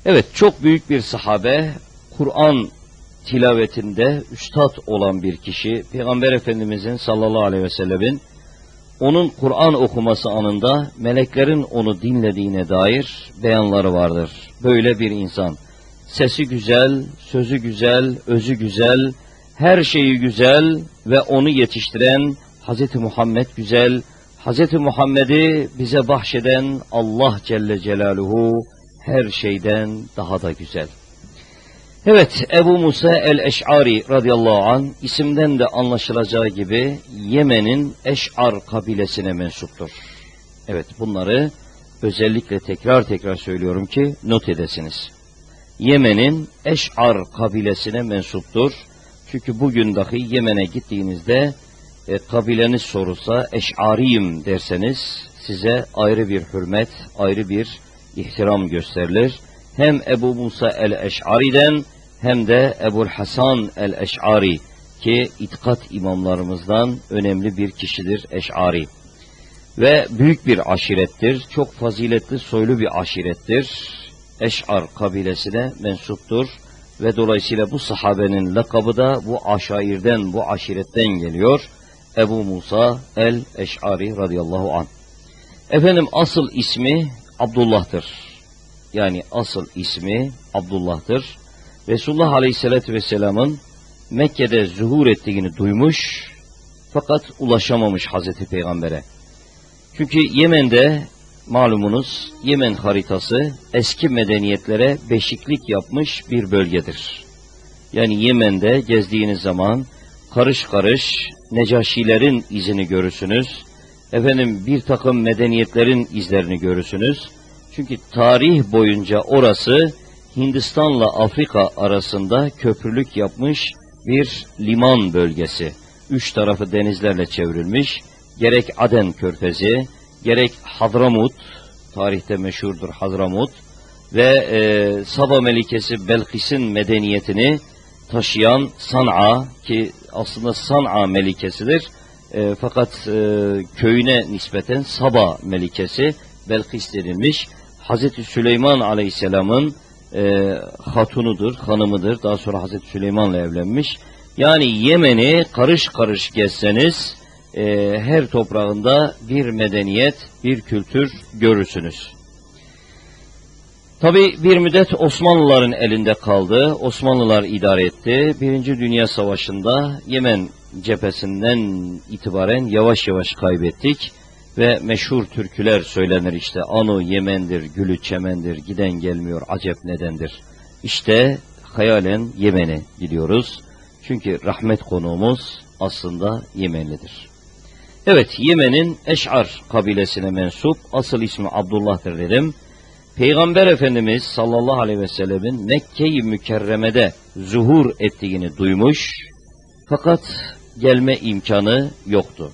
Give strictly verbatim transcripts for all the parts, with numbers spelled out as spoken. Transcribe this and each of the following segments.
Evet, çok büyük bir sahabe, Kur'an tilavetinde üstad olan bir kişi, Peygamber Efendimizin sallallahu aleyhi ve sellemin onun Kur'an okuması anında meleklerin onu dinlediğine dair beyanları vardır. Böyle bir insan, sesi güzel, sözü güzel, özü güzel, her şeyi güzel ve onu yetiştiren Hazreti Muhammed güzel, Hazreti Muhammed'i bize bahşeden Allah Celle Celaluhu her şeyden daha da güzel. Evet, Ebu Musa el-Eş'ari radıyallahu anh isimden de anlaşılacağı gibi Yemen'in Eş'ar kabilesine mensuptur. Evet, bunları özellikle tekrar tekrar söylüyorum ki not edesiniz. Yemen'in Eş'ar kabilesine mensuptur. Çünkü bugün dahi Yemen'e gittiğinizde e, kabileniz sorulsa Eş'ariyim derseniz size ayrı bir hürmet, ayrı bir ihtiram gösterilir. Hem Ebu Musa el-Eş'ari'den hem de Ebu'l Hasan el-Eş'ari ki itikat imamlarımızdan önemli bir kişidir Eş'ari. Ve büyük bir aşirettir, çok faziletli, soylu bir aşirettir. Eş'ar kabilesine mensuptur ve dolayısıyla bu sahabenin lakabı da bu aşairden, bu aşiretten geliyor. Ebu Musa el-Eş'ari radıyallahu anh. Efendim asıl ismi Abdullah'tır. Yani asıl ismi Abdullah'tır. Resulullah Aleyhisselatü Vesselam'ın Mekke'de zuhur ettiğini duymuş fakat ulaşamamış Hazreti Peygamber'e. Çünkü Yemen'de malumunuz Yemen haritası eski medeniyetlere beşiklik yapmış bir bölgedir. Yani Yemen'de gezdiğiniz zaman karış karış Necaşilerin izini görürsünüz. Efendim bir takım medeniyetlerin izlerini görürsünüz. Çünkü tarih boyunca orası Hindistan'la Afrika arasında köprülük yapmış bir liman bölgesi. Üç tarafı denizlerle çevrilmiş. Gerek Aden Körfezi, gerek Hadramut, tarihte meşhurdur Hadramut ve e, Saba Melikesi Belkis'in medeniyetini taşıyan San'a ki aslında San'a Melikesidir. E, fakat e, köyüne nispeten Saba Melikesi Belkis denilmiş. Hazreti Süleyman Aleyhisselam'ın e, hatunudur, hanımıdır. Daha sonra Hazreti Süleyman'la evlenmiş. Yani Yemen'i karış karış gezseniz e, her toprağında bir medeniyet, bir kültür görürsünüz. Tabi bir müddet Osmanlıların elinde kaldı. Osmanlılar idare etti. Birinci Dünya Savaşı'nda Yemen cephesinden itibaren yavaş yavaş kaybettik. Ve meşhur türküler söylenir işte. Anu Yemen'dir, gülü çemendir, giden gelmiyor, acep nedendir. İşte hayalen Yemen'e gidiyoruz. Çünkü rahmet konuğumuz aslında Yemenlidir. Evet, Yemen'in Eş'ar kabilesine mensup, asıl ismi Abdullah'tır dedim. Peygamber Efendimiz sallallahu aleyhi ve sellemin Mekke-i Mükerreme'de zuhur ettiğini duymuş, fakat gelme imkanı yoktu.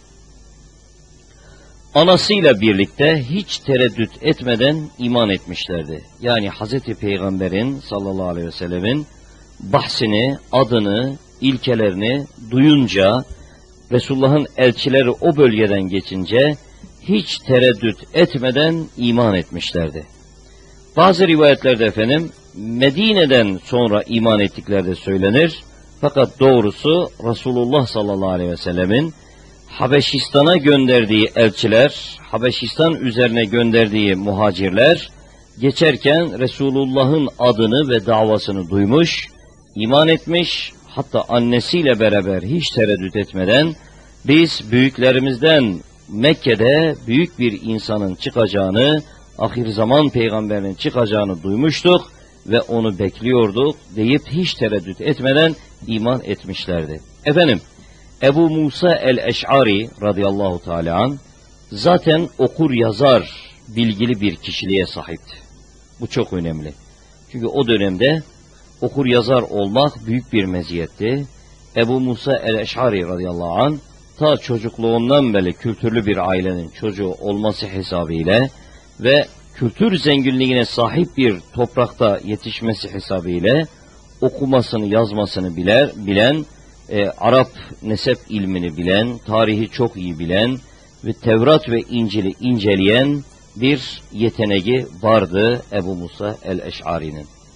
Anasıyla birlikte hiç tereddüt etmeden iman etmişlerdi. Yani Hazreti Peygamber'in sallallahu aleyhi ve sellemin bahsini, adını, ilkelerini duyunca, Resulullah'ın elçileri o bölgeden geçince hiç tereddüt etmeden iman etmişlerdi. Bazı rivayetlerde efendim Medine'den sonra iman ettikleri de söylenir. Fakat doğrusu Resulullah sallallahu aleyhi ve sellemin Habeşistan'a gönderdiği elçiler, Habeşistan üzerine gönderdiği muhacirler geçerken Resulullah'ın adını ve davasını duymuş, iman etmiş, hatta annesiyle beraber hiç tereddüt etmeden biz büyüklerimizden Mekke'de büyük bir insanın çıkacağını, ahir zaman peygamberinin çıkacağını duymuştuk ve onu bekliyorduk deyip hiç tereddüt etmeden iman etmişlerdi. Efendim, Ebu Musa el-Eş'ari radıyallahu teala anh zaten okur yazar bilgili bir kişiliğe sahipti. Bu çok önemli. Çünkü o dönemde okur yazar olmak büyük bir meziyetti. Ebu Musa el-Eş'ari radıyallahu anh ta çocukluğundan beri kültürlü bir ailenin çocuğu olması hesabıyla ve kültür zenginliğine sahip bir toprakta yetişmesi hesabıyla okumasını yazmasını biler, bilen, e, Arap nesep ilmini bilen, tarihi çok iyi bilen ve Tevrat ve İncil'i inceleyen bir yeteneği vardı Ebu Musa el-Eş'ari'nin.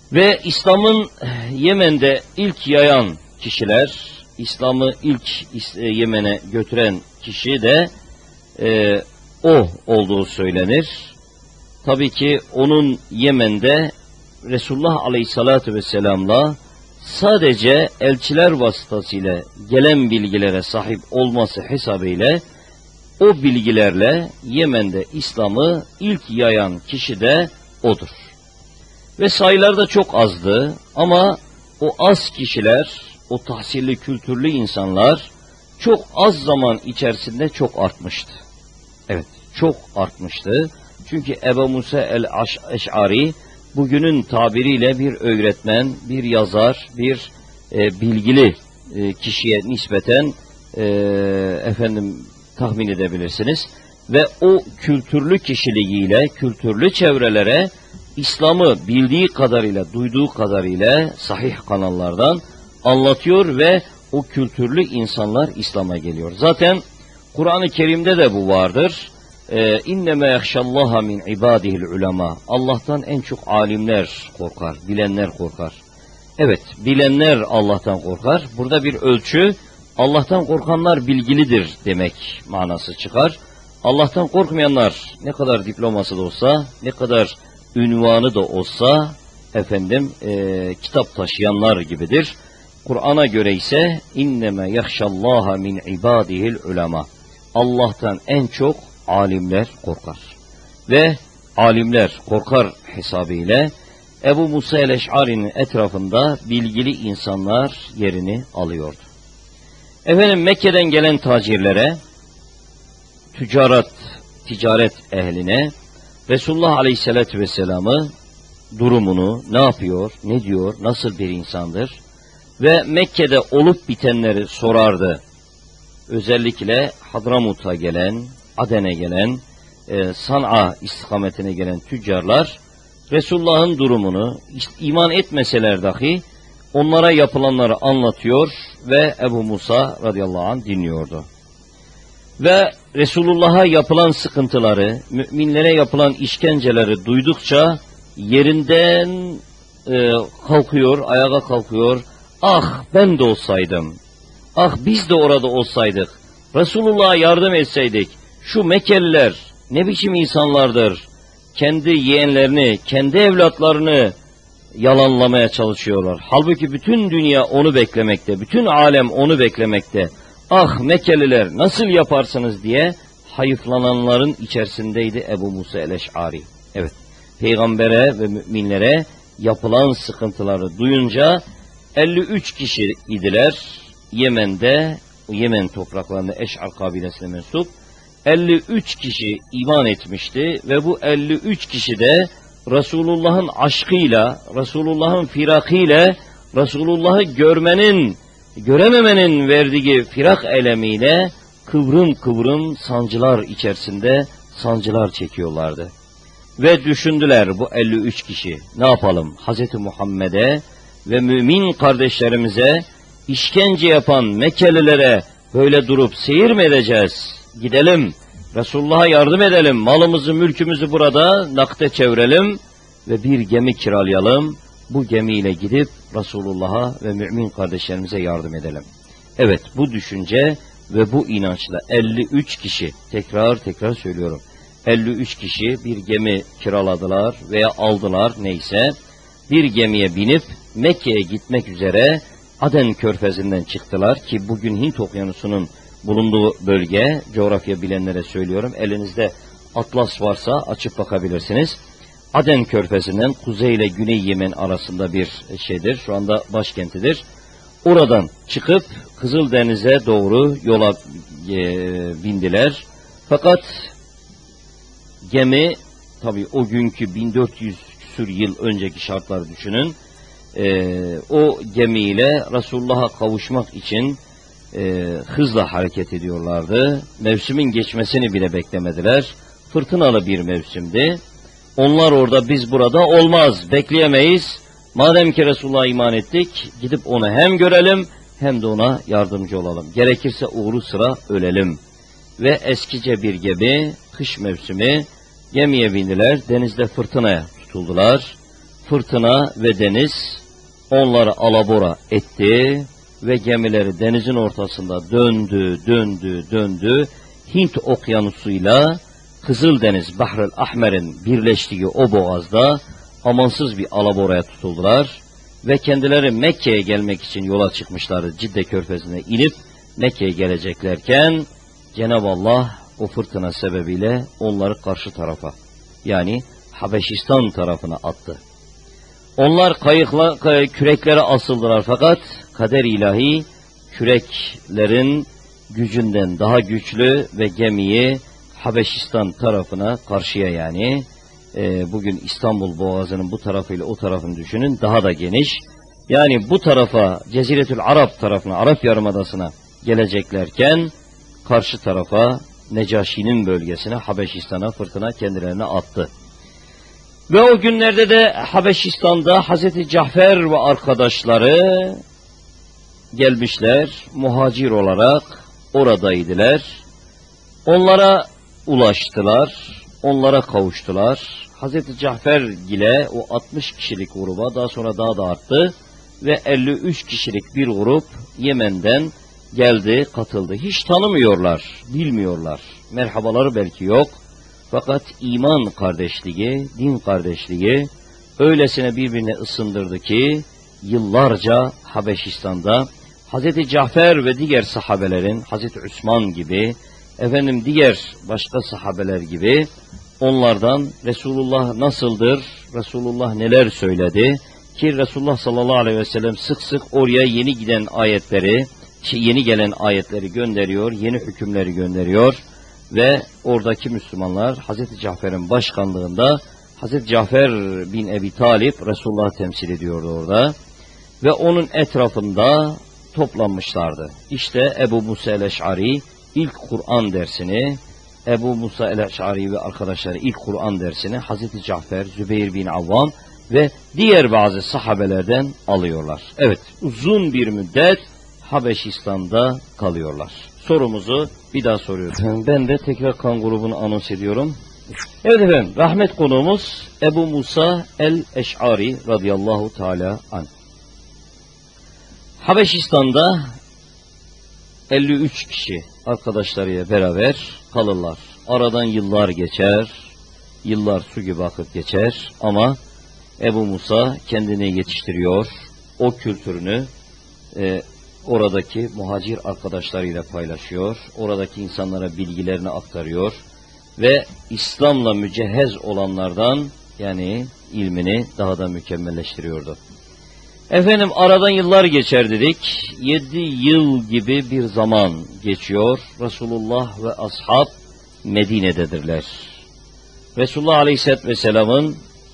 Ve İslam'ın Yemen'de ilk yayan kişiler, İslam'ı ilk Yemen'e götüren kişi de e, o olduğu söylenir. Tabii ki onun Yemen'de Resulullah Aleyhisselatü Vesselam'la sadece elçiler vasıtasıyla gelen bilgilere sahip olması hesabıyla o bilgilerle Yemen'de İslam'ı ilk yayan kişi de odur. Ve sayıları da çok azdı ama o az kişiler, o tahsilli, kültürlü insanlar çok az zaman içerisinde çok artmıştı. Evet, çok artmıştı. Çünkü Ebu Musa el-Eş'ari bugünün tabiriyle bir öğretmen, bir yazar, bir e, bilgili e, kişiye nispeten e, efendim tahmin edebilirsiniz. Ve o kültürlü kişiliğiyle, kültürlü çevrelere İslam'ı bildiği kadarıyla, duyduğu kadarıyla sahih kanallardan anlatıyor ve o kültürlü insanlar İslam'a geliyor. Zaten Kur'an-ı Kerim'de de bu vardır. İnneme yahşallaha min ibadihil ulema. Allah'tan en çok alimler korkar, bilenler korkar. Evet, bilenler Allah'tan korkar. Burada bir ölçü, Allah'tan korkanlar bilgilidir demek manası çıkar. Allah'tan korkmayanlar ne kadar diploması da olsa, ne kadar ünvanı da olsa efendim e, kitap taşıyanlar gibidir. Kur'an'a göre ise inneme yahşallaha min ibadihil ulema. Allah'tan en çok alimler korkar. Ve alimler korkar hesabıyla Ebu Musa el-Eş'ari'nin etrafında bilgili insanlar yerini alıyordu. Efendim Mekke'den gelen tacirlere, tücaret, ticaret ehline Resulullah Aleyhisselatü Vesselam'ı durumunu, ne yapıyor, ne diyor, nasıl bir insandır ve Mekke'de olup bitenleri sorardı. Özellikle Hadramut'a gelen, Aden'e gelen, e, San'a istikametine gelen tüccarlar Resulullah'ın durumunu iman etmeseler dahi onlara yapılanları anlatıyor ve Ebu Musa radıyallahu anh dinliyordu. Ve Resulullah'a yapılan sıkıntıları, müminlere yapılan işkenceleri duydukça yerinden e, kalkıyor, ayağa kalkıyor. Ah ben de olsaydım, ah biz de orada olsaydık, Resulullah'a yardım etseydik, şu Mekkeliler ne biçim insanlardır, kendi yeğenlerini, kendi evlatlarını yalanlamaya çalışıyorlar. Halbuki bütün dünya onu beklemekte, bütün alem onu beklemekte. Ah Mekkeliler nasıl yaparsınız diye hayıflananların içerisindeydi Ebu Musa el-Eş'ari. Evet, peygambere ve müminlere yapılan sıkıntıları duyunca elli üç kişi idiler. Yemen'de, Yemen topraklarında Eş'ar kabilesine mensup elli üç kişi iman etmişti ve bu elli üç kişi de Resulullah'ın aşkıyla, Resulullah'ın firakıyla, Resulullah'ı görmenin, görememenin verdiği firak elemiyle kıvrım kıvrım sancılar içerisinde sancılar çekiyorlardı. Ve düşündüler bu elli üç kişi, ne yapalım? Hazreti Muhammed'e ve mümin kardeşlerimize işkence yapan Mekkelilere böyle durup seyir mi edeceğiz? Gidelim, Resulullah'a yardım edelim, malımızı, mülkümüzü burada nakde çevirelim ve bir gemi kiralayalım. Bu gemiyle gidip Resulullah'a ve mümin kardeşlerimize yardım edelim. Evet, bu düşünce ve bu inançla elli üç kişi, tekrar tekrar söylüyorum, elli üç kişi bir gemi kiraladılar veya aldılar neyse, bir gemiye binip Mekke'ye gitmek üzere Aden Körfezi'nden çıktılar ki bugün Hint Okyanusu'nun bulunduğu bölge, coğrafya bilenlere söylüyorum, elinizde atlas varsa açıp bakabilirsiniz. Aden Körfezi'nden kuzey ile güney Yemen arasında bir şeydir, şu anda başkentidir. Oradan çıkıp Kızıldeniz'e doğru yola e, bindiler. Fakat gemi, tabii o günkü bin dört yüz küsur yıl önceki şartları düşünün, e, o gemiyle Resulullah'a kavuşmak için e, hızla hareket ediyorlardı. Mevsimin geçmesini bile beklemediler. Fırtınalı bir mevsimdi. Onlar orada, biz burada olmaz, bekleyemeyiz. Madem ki Resulullah'a iman ettik, gidip onu hem görelim hem de ona yardımcı olalım. Gerekirse uğru sıra ölelim. Ve eskice bir gemi, kış mevsimi, gemiye bindiler, denizde fırtınaya tutuldular. fırtına ve deniz onları alabora etti ve gemileri denizin ortasında döndü, döndü, döndü. Hint okyanusuyla Kızıldeniz, Bahr-ül Ahmer'in birleştiği o boğazda amansız bir alaboraya tutuldular ve kendileri Mekke'ye gelmek için yola çıkmışlardı. Cidde Körfezi'ne inip Mekke'ye geleceklerken Cenab-ı Allah o fırtına sebebiyle onları karşı tarafa, yani Habeşistan tarafına attı. Onlar kayıkla, küreklere asıldılar fakat kader ilahi küreklerin gücünden daha güçlü ve gemiyi Habeşistan tarafına karşıya, yani e, bugün İstanbul Boğazı'nın bu tarafıyla o tarafını düşünün, daha da geniş. Yani bu tarafa, Ceziretül Arap tarafına, Arap Yarımadası'na geleceklerken karşı tarafa, Necaşi'nin bölgesine, Habeşistan'a fırtına kendilerine attı. Ve o günlerde de Habeşistan'da Hazreti Cafer ve arkadaşları gelmişler, muhacir olarak oradaydılar. Onlara ulaştılar, onlara kavuştular. Hazreti Cafer ile o altmış kişilik gruba daha sonra daha da arttı ve elli üç kişilik bir grup Yemen'den geldi, katıldı. Hiç tanımıyorlar, bilmiyorlar. Merhabaları belki yok. Fakat iman kardeşliği, din kardeşliği öylesine birbirine ısındırdı ki yıllarca Habeşistan'da Hazreti Cafer ve diğer sahabelerin, Hazreti Osman gibi, efendim diğer başka sahabeler gibi onlardan Resulullah nasıldır, Resulullah neler söyledi ki Resulullah sallallahu aleyhi ve sellem sık sık oraya yeni giden ayetleri, yeni gelen ayetleri gönderiyor, yeni hükümleri gönderiyor ve oradaki Müslümanlar Hazreti Cafer'in başkanlığında, Hazreti Cafer bin Ebi Talip Resulullah'ı temsil ediyordu orada ve onun etrafında toplanmışlardı. İşte Ebu Musa el-Eş'ari ilk Kur'an dersini, Ebu Musa el-Eş'ari ve arkadaşları ilk Kur'an dersini Hazreti Cafer, Zübeyir bin Avvam ve diğer bazı sahabelerden alıyorlar. Evet, uzun bir müddet Habeşistan'da kalıyorlar. Sorumuzu bir daha soruyorum. Ben de tekrar kan grubunu anons ediyorum. Evet efendim, rahmet konuğumuz Ebu Musa el-Eş'ari radıyallahu teala anh. Habeşistan'da elli üç kişi arkadaşlarıyla beraber kalırlar. Aradan yıllar geçer, yıllar su gibi akıp geçer ama Ebu Musa kendini yetiştiriyor, o kültürünü e, oradaki muhacir arkadaşlarıyla paylaşıyor, oradaki insanlara bilgilerini aktarıyor ve İslam'la mücehhez olanlardan, yani ilmini daha da mükemmelleştiriyordu. Efendim aradan yıllar geçer dedik, yedi yıl gibi bir zaman geçiyor, Resulullah ve ashab Medine'dedirler. Resulullah Aleyhisselatü Vesselam'ın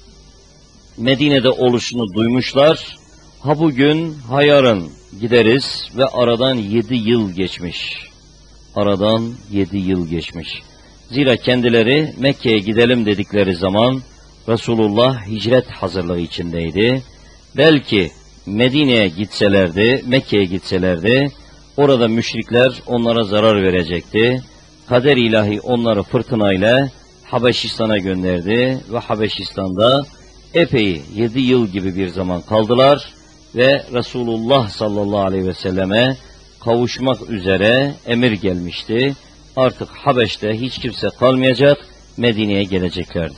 Medine'de oluşunu duymuşlar, ha bugün ha yarın gideriz ve aradan yedi yıl geçmiş. Aradan yedi yıl geçmiş. Zira kendileri Mekke'ye gidelim dedikleri zaman Resulullah hicret hazırlığı içindeydi. Belki Medine'ye gitselerdi, Mekke'ye gitselerdi, orada müşrikler onlara zarar verecekti. Kader ilahi onları fırtınayla Habeşistan'a gönderdi ve Habeşistan'da epey yedi yıl gibi bir zaman kaldılar ve Resulullah sallallahu aleyhi ve selleme kavuşmak üzere emir gelmişti. Artık Habeş'te hiç kimse kalmayacak, Medine'ye geleceklerdi.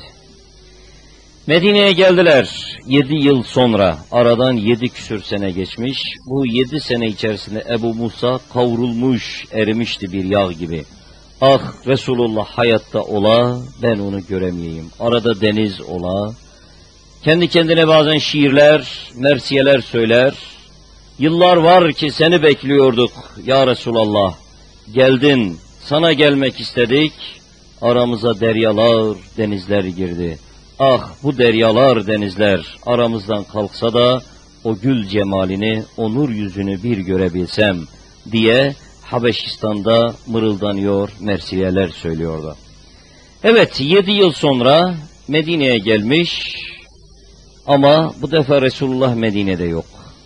Medine'ye geldiler. Yedi yıl sonra, aradan yedi küsür sene geçmiş. Bu yedi sene içerisinde Ebu Musa kavrulmuş, erimişti bir yağ gibi. Ah Resulullah hayatta ola, ben onu göremeyeyim. Arada deniz ola. Kendi kendine bazen şiirler, mersiyeler söyler. Yıllar var ki seni bekliyorduk ya Resulallah. Geldin, sana gelmek istedik. Aramıza deryalar, denizler girdi. Ah bu deryalar, denizler aramızdan kalksa da o gül cemalini, o nur yüzünü bir görebilsem diye Habeşistan'da mırıldanıyor, mersiyeler söylüyordu. Evet, yedi yıl sonra Medine'ye gelmiş ama bu defa Resulullah Medine'de yok.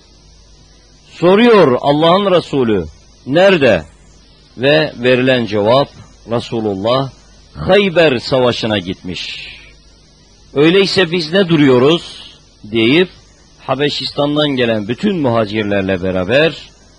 Soruyor Allah'ın Resulü, nerede? Ve verilen cevap, Resulullah Hayber Savaşı'na gitmiş. Öyleyse biz ne duruyoruz? deyip Habeşistan'dan gelen bütün muhacirlerle beraber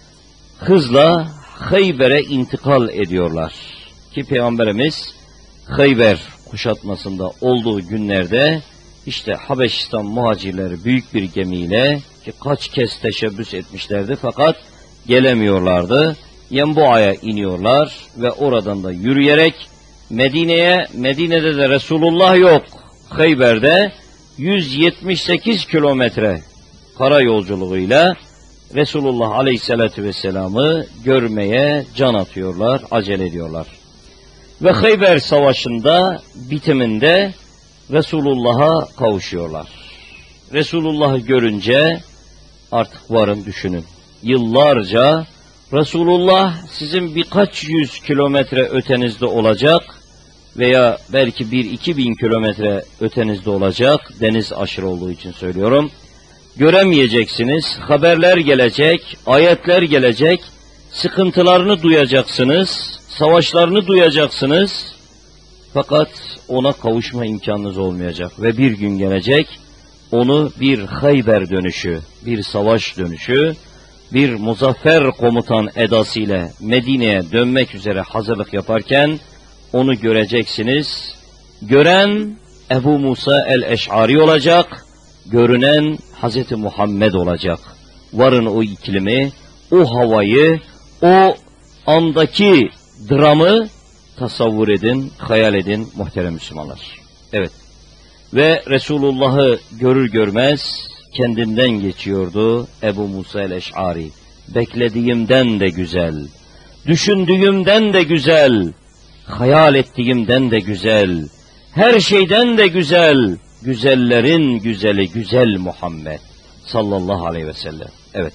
hızla Hayber'e intikal ediyorlar. Ki Peygamberimiz Hayber kuşatmasında olduğu günlerde işte Habeşistan muhacirleri büyük bir gemiyle, ki kaç kez teşebbüs etmişlerdi fakat gelemiyorlardı, Yenbua'ya iniyorlar ve oradan da yürüyerek Medine'ye, Medine'de de Resulullah yok, Hayber'de yüz yetmiş sekiz kilometre kara yolculuğuyla Resulullah Aleyhisselatü Vesselam'ı görmeye can atıyorlar, acele ediyorlar. Ve Hayber Savaşı'nda bitiminde Resulullah'a kavuşuyorlar. Resulullah'ı görünce artık varın düşünün. Yıllarca Resulullah sizin birkaç yüz kilometre ötenizde olacak veya belki bir iki bin kilometre ötenizde olacak, deniz aşırı olduğu için söylüyorum. Göremeyeceksiniz, haberler gelecek, ayetler gelecek, sıkıntılarını duyacaksınız, savaşlarını duyacaksınız. Fakat ona kavuşma imkanınız olmayacak ve bir gün gelecek, onu bir Hayber dönüşü, bir savaş dönüşü, bir muzaffer komutan edasıyla Medine'ye dönmek üzere hazırlık yaparken onu göreceksiniz. Gören Ebu Musa el-Eş'ari olacak, görünen Hazreti Muhammed olacak. Varın o iklimi, o havayı, o andaki dramı tasavvur edin, hayal edin muhterem Müslümanlar. Evet. Ve Resulullah'ı görür görmez kendinden geçiyordu Ebu Musa el-Eş'ari. Beklediğimden de güzel, düşündüğümden de güzel, hayal ettiğimden de güzel, her şeyden de güzel, güzellerin güzeli güzel Muhammed sallallahu aleyhi ve sellem. Evet.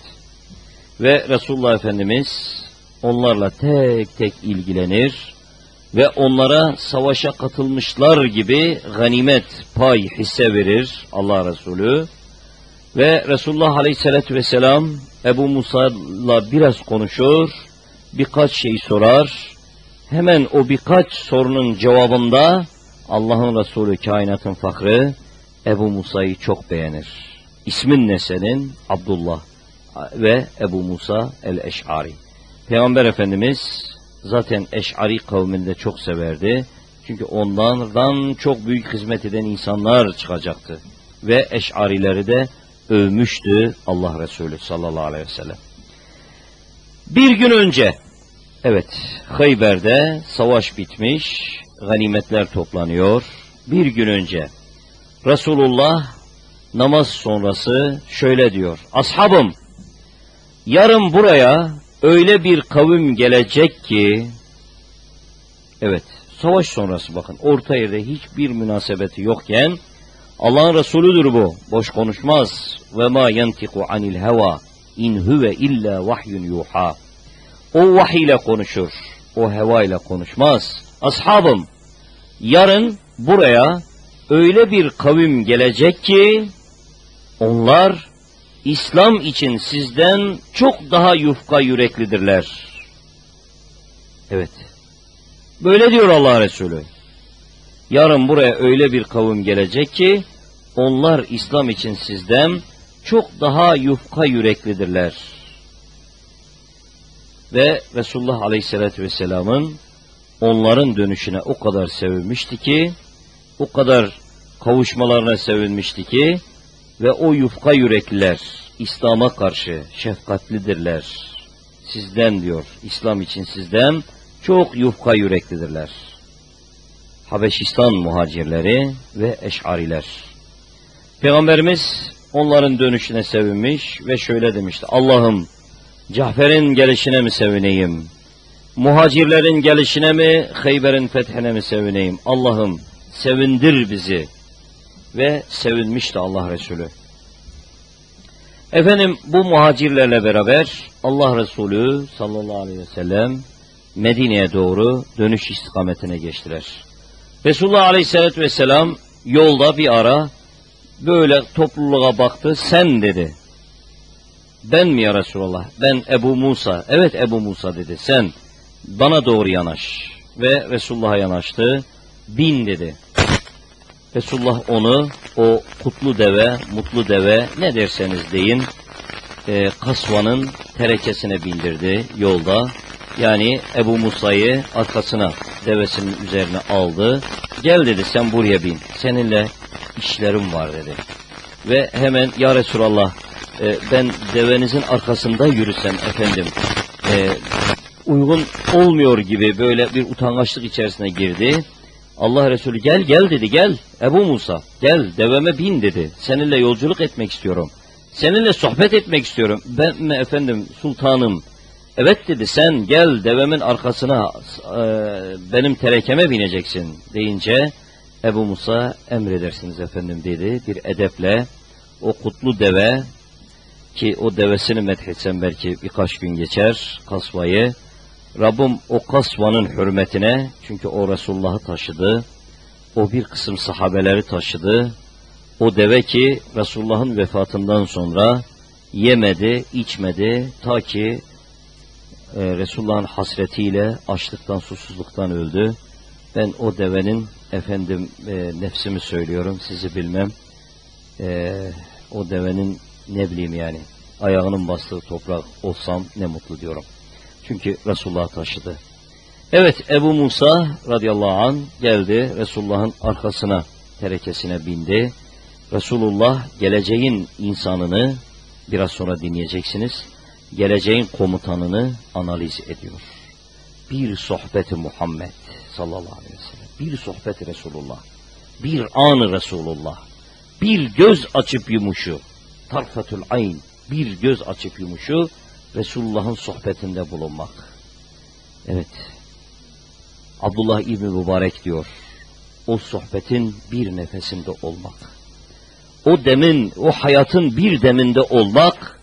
Ve Resulullah Efendimiz onlarla tek tek ilgilenir ve onlara savaşa katılmışlar gibi ganimet, pay, hisse verir Allah Resulü. Ve Resulullah Aleyhisselatü Vesselam Ebu Musa'la biraz konuşur, birkaç şey sorar. Hemen o birkaç sorunun cevabında Allah'ın Resulü, kainatın fahrı Ebu Musa'yı çok beğenir. İsmin ne senin? Abdullah ve Ebu Musa el-Eş'ari. Peygamber Efendimiz zaten Eş'ari kavminde çok severdi. Çünkü onlardan çok büyük hizmet eden insanlar çıkacaktı. Ve Eş'arileri de övmüştü Allah Resulü sallallahu aleyhi ve sellem. Bir gün önce, evet, Hayber'de savaş bitmiş, ganimetler toplanıyor. Bir gün önce Resulullah namaz sonrası şöyle diyor: ashabım, yarın buraya öyle bir kavim gelecek ki, evet, savaş sonrası bakın, orta yerde hiçbir münasebeti yokken, Allah'ın Resulüdür bu, boş konuşmaz. Ve ma yantiku anil heva in huve illa vahyun yuha. O vahiy ile konuşur, o heva ile konuşmaz. Ashabım, yarın buraya öyle bir kavim gelecek ki, onlar İslam için sizden çok daha yufka yüreklidirler. Evet, böyle diyor Allah Resulü. Yarın buraya öyle bir kavim gelecek ki, onlar İslam için sizden çok daha yufka yüreklidirler. Ve Resulullah Aleyhisselatü Vesselam'ın onların dönüşüne o kadar sevinmişti ki, o kadar kavuşmalarına sevinmişti ki, ve o yufka yürekliler İslam'a karşı şefkatlidirler. Sizden diyor, İslam için sizden çok yufka yüreklidirler. Habeşistan muhacirleri ve Eş'ariler. Peygamberimiz onların dönüşüne sevinmiş ve şöyle demişti: Allah'ım, Cafer'in gelişine mi sevineyim? Muhacirlerin gelişine mi, Hayber'in fethine mi sevineyim? Allah'ım sevindir bizi. Ve sevinmişti Allah Resulü. Efendim, bu muhacirlerle beraber Allah Resulü sallallahu aleyhi ve sellem Medine'ye doğru dönüş istikametine geçtiler. Resulullah Aleyhisselatü Vesselam yolda bir ara böyle topluluğa baktı. Sen dedi. Ben mi ya Resulallah? Ben Ebu Musa. Evet Ebu Musa dedi. Sen bana doğru yanaş. Ve Resulullah'a yanaştı. Bin dedi. Resulullah onu o kutlu deve, mutlu deve ne derseniz deyin e, kasvanın terekesine bindirdi yolda. Yani Ebu Musa'yı arkasına devesinin üzerine aldı. Gel dedi, sen buraya bin. Seninle işlerim var dedi. Ve hemen ya Resulallah e, ben devenizin arkasında yürüsem efendim e, uygun olmuyor gibi böyle bir utangaçlık içerisine girdi. Allah Resulü gel gel dedi, gel Ebu Musa gel deveme bin dedi. Seninle yolculuk etmek istiyorum. Seninle sohbet etmek istiyorum. Ben mi efendim sultanım? Evet dedi, sen gel devemin arkasına e, benim terekeme bineceksin deyince Ebu Musa emredersiniz efendim dedi. Bir edeple o kutlu deve, ki o devesini methetsem belki birkaç gün geçer kasvayı, Rabbim o kasvanın hürmetine, çünkü o Resulullah'ı taşıdı, o bir kısım sahabeleri taşıdı, o deve ki Resulullah'ın vefatından sonra yemedi, içmedi, ta ki e, Resulullah'ın hasretiyle açlıktan, susuzluktan öldü. Ben o devenin efendim e, nefsimi söylüyorum, sizi bilmem, e, o devenin ne bileyim yani ayağının bastığı toprak olsam ne mutlu diyorum. Çünkü Resulullah taşıdı. Evet, Ebu Musa radıyallahu anh geldi, Resulullah'ın arkasına, terekesine bindi. Resulullah geleceğin insanını, biraz sonra dinleyeceksiniz, geleceğin komutanını analiz ediyor. Bir sohbeti Muhammed sallallahu aleyhi ve sellem, bir sohbeti Resulullah, bir anı Resulullah, bir göz açıp yumuşu, tarfetül ayn, bir göz açıp yumuşu, Resulullah'ın sohbetinde bulunmak. Evet, Abdullah İbni Mübarek diyor, o sohbetin bir nefesinde olmak, o demin, o hayatın bir deminde olmak,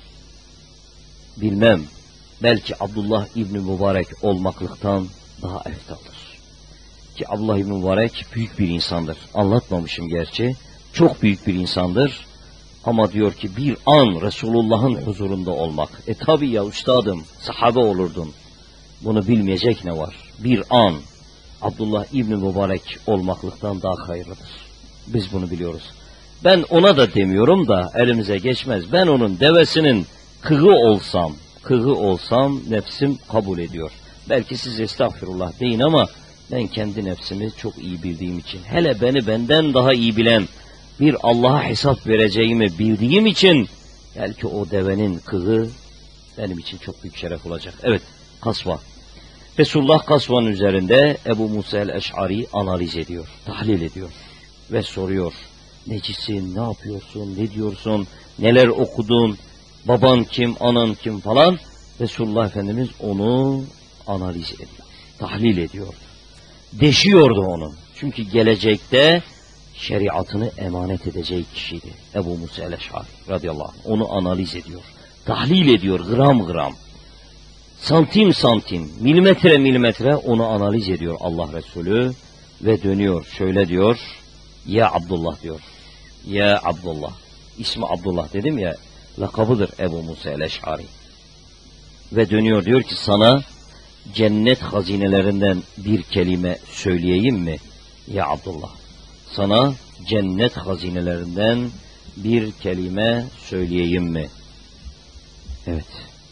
bilmem, belki Abdullah İbni Mübarek olmaklıktan daha eftaldır. Ki Abdullah İbni Mübarek büyük bir insandır. Anlatmamışım gerçi, çok büyük bir insandır. Ama diyor ki bir an Resulullah'ın huzurunda olmak. E tabi ya üstadım, sahabe olurdun. Bunu bilmeyecek ne var? Bir an Abdullah İbni Mübarek olmaklıktan daha hayırlıdır. Biz bunu biliyoruz. Ben ona da demiyorum da elimize geçmez. Ben onun devesinin kığı olsam, kığı olsam nefsim kabul ediyor. Belki siz estağfirullah deyin ama ben kendi nefsimi çok iyi bildiğim için, hele beni benden daha iyi bilen bir Allah'a hesap vereceğimi bildiğim için belki o devenin kığı benim için çok büyük şeref olacak. Evet, kasva. Resulullah kasvanın üzerinde Ebu Musa el-Eş'ari analiz ediyor, tahlil ediyor ve soruyor. Necisin, ne yapıyorsun, ne diyorsun, neler okudun, baban kim, anan kim falan. Resulullah Efendimiz onu analiz ediyor, tahlil ediyor. Deşiyordu onu. Çünkü gelecekte şeriatını emanet edeceği kişiydi Ebu Musa el-Eş'ari radıyallahu anh. Onu analiz ediyor, tahlil ediyor gram gram. Santim santim, milimetre milimetre onu analiz ediyor Allah Resulü ve dönüyor. Şöyle diyor, ya Abdullah diyor, ya Abdullah. İsmi Abdullah dedim ya, lakabıdır Ebu Musa el-Eş'ari. Ve dönüyor diyor ki sana cennet hazinelerinden bir kelime söyleyeyim mi ya Abdullah? Sana cennet hazinelerinden bir kelime söyleyeyim mi? Evet.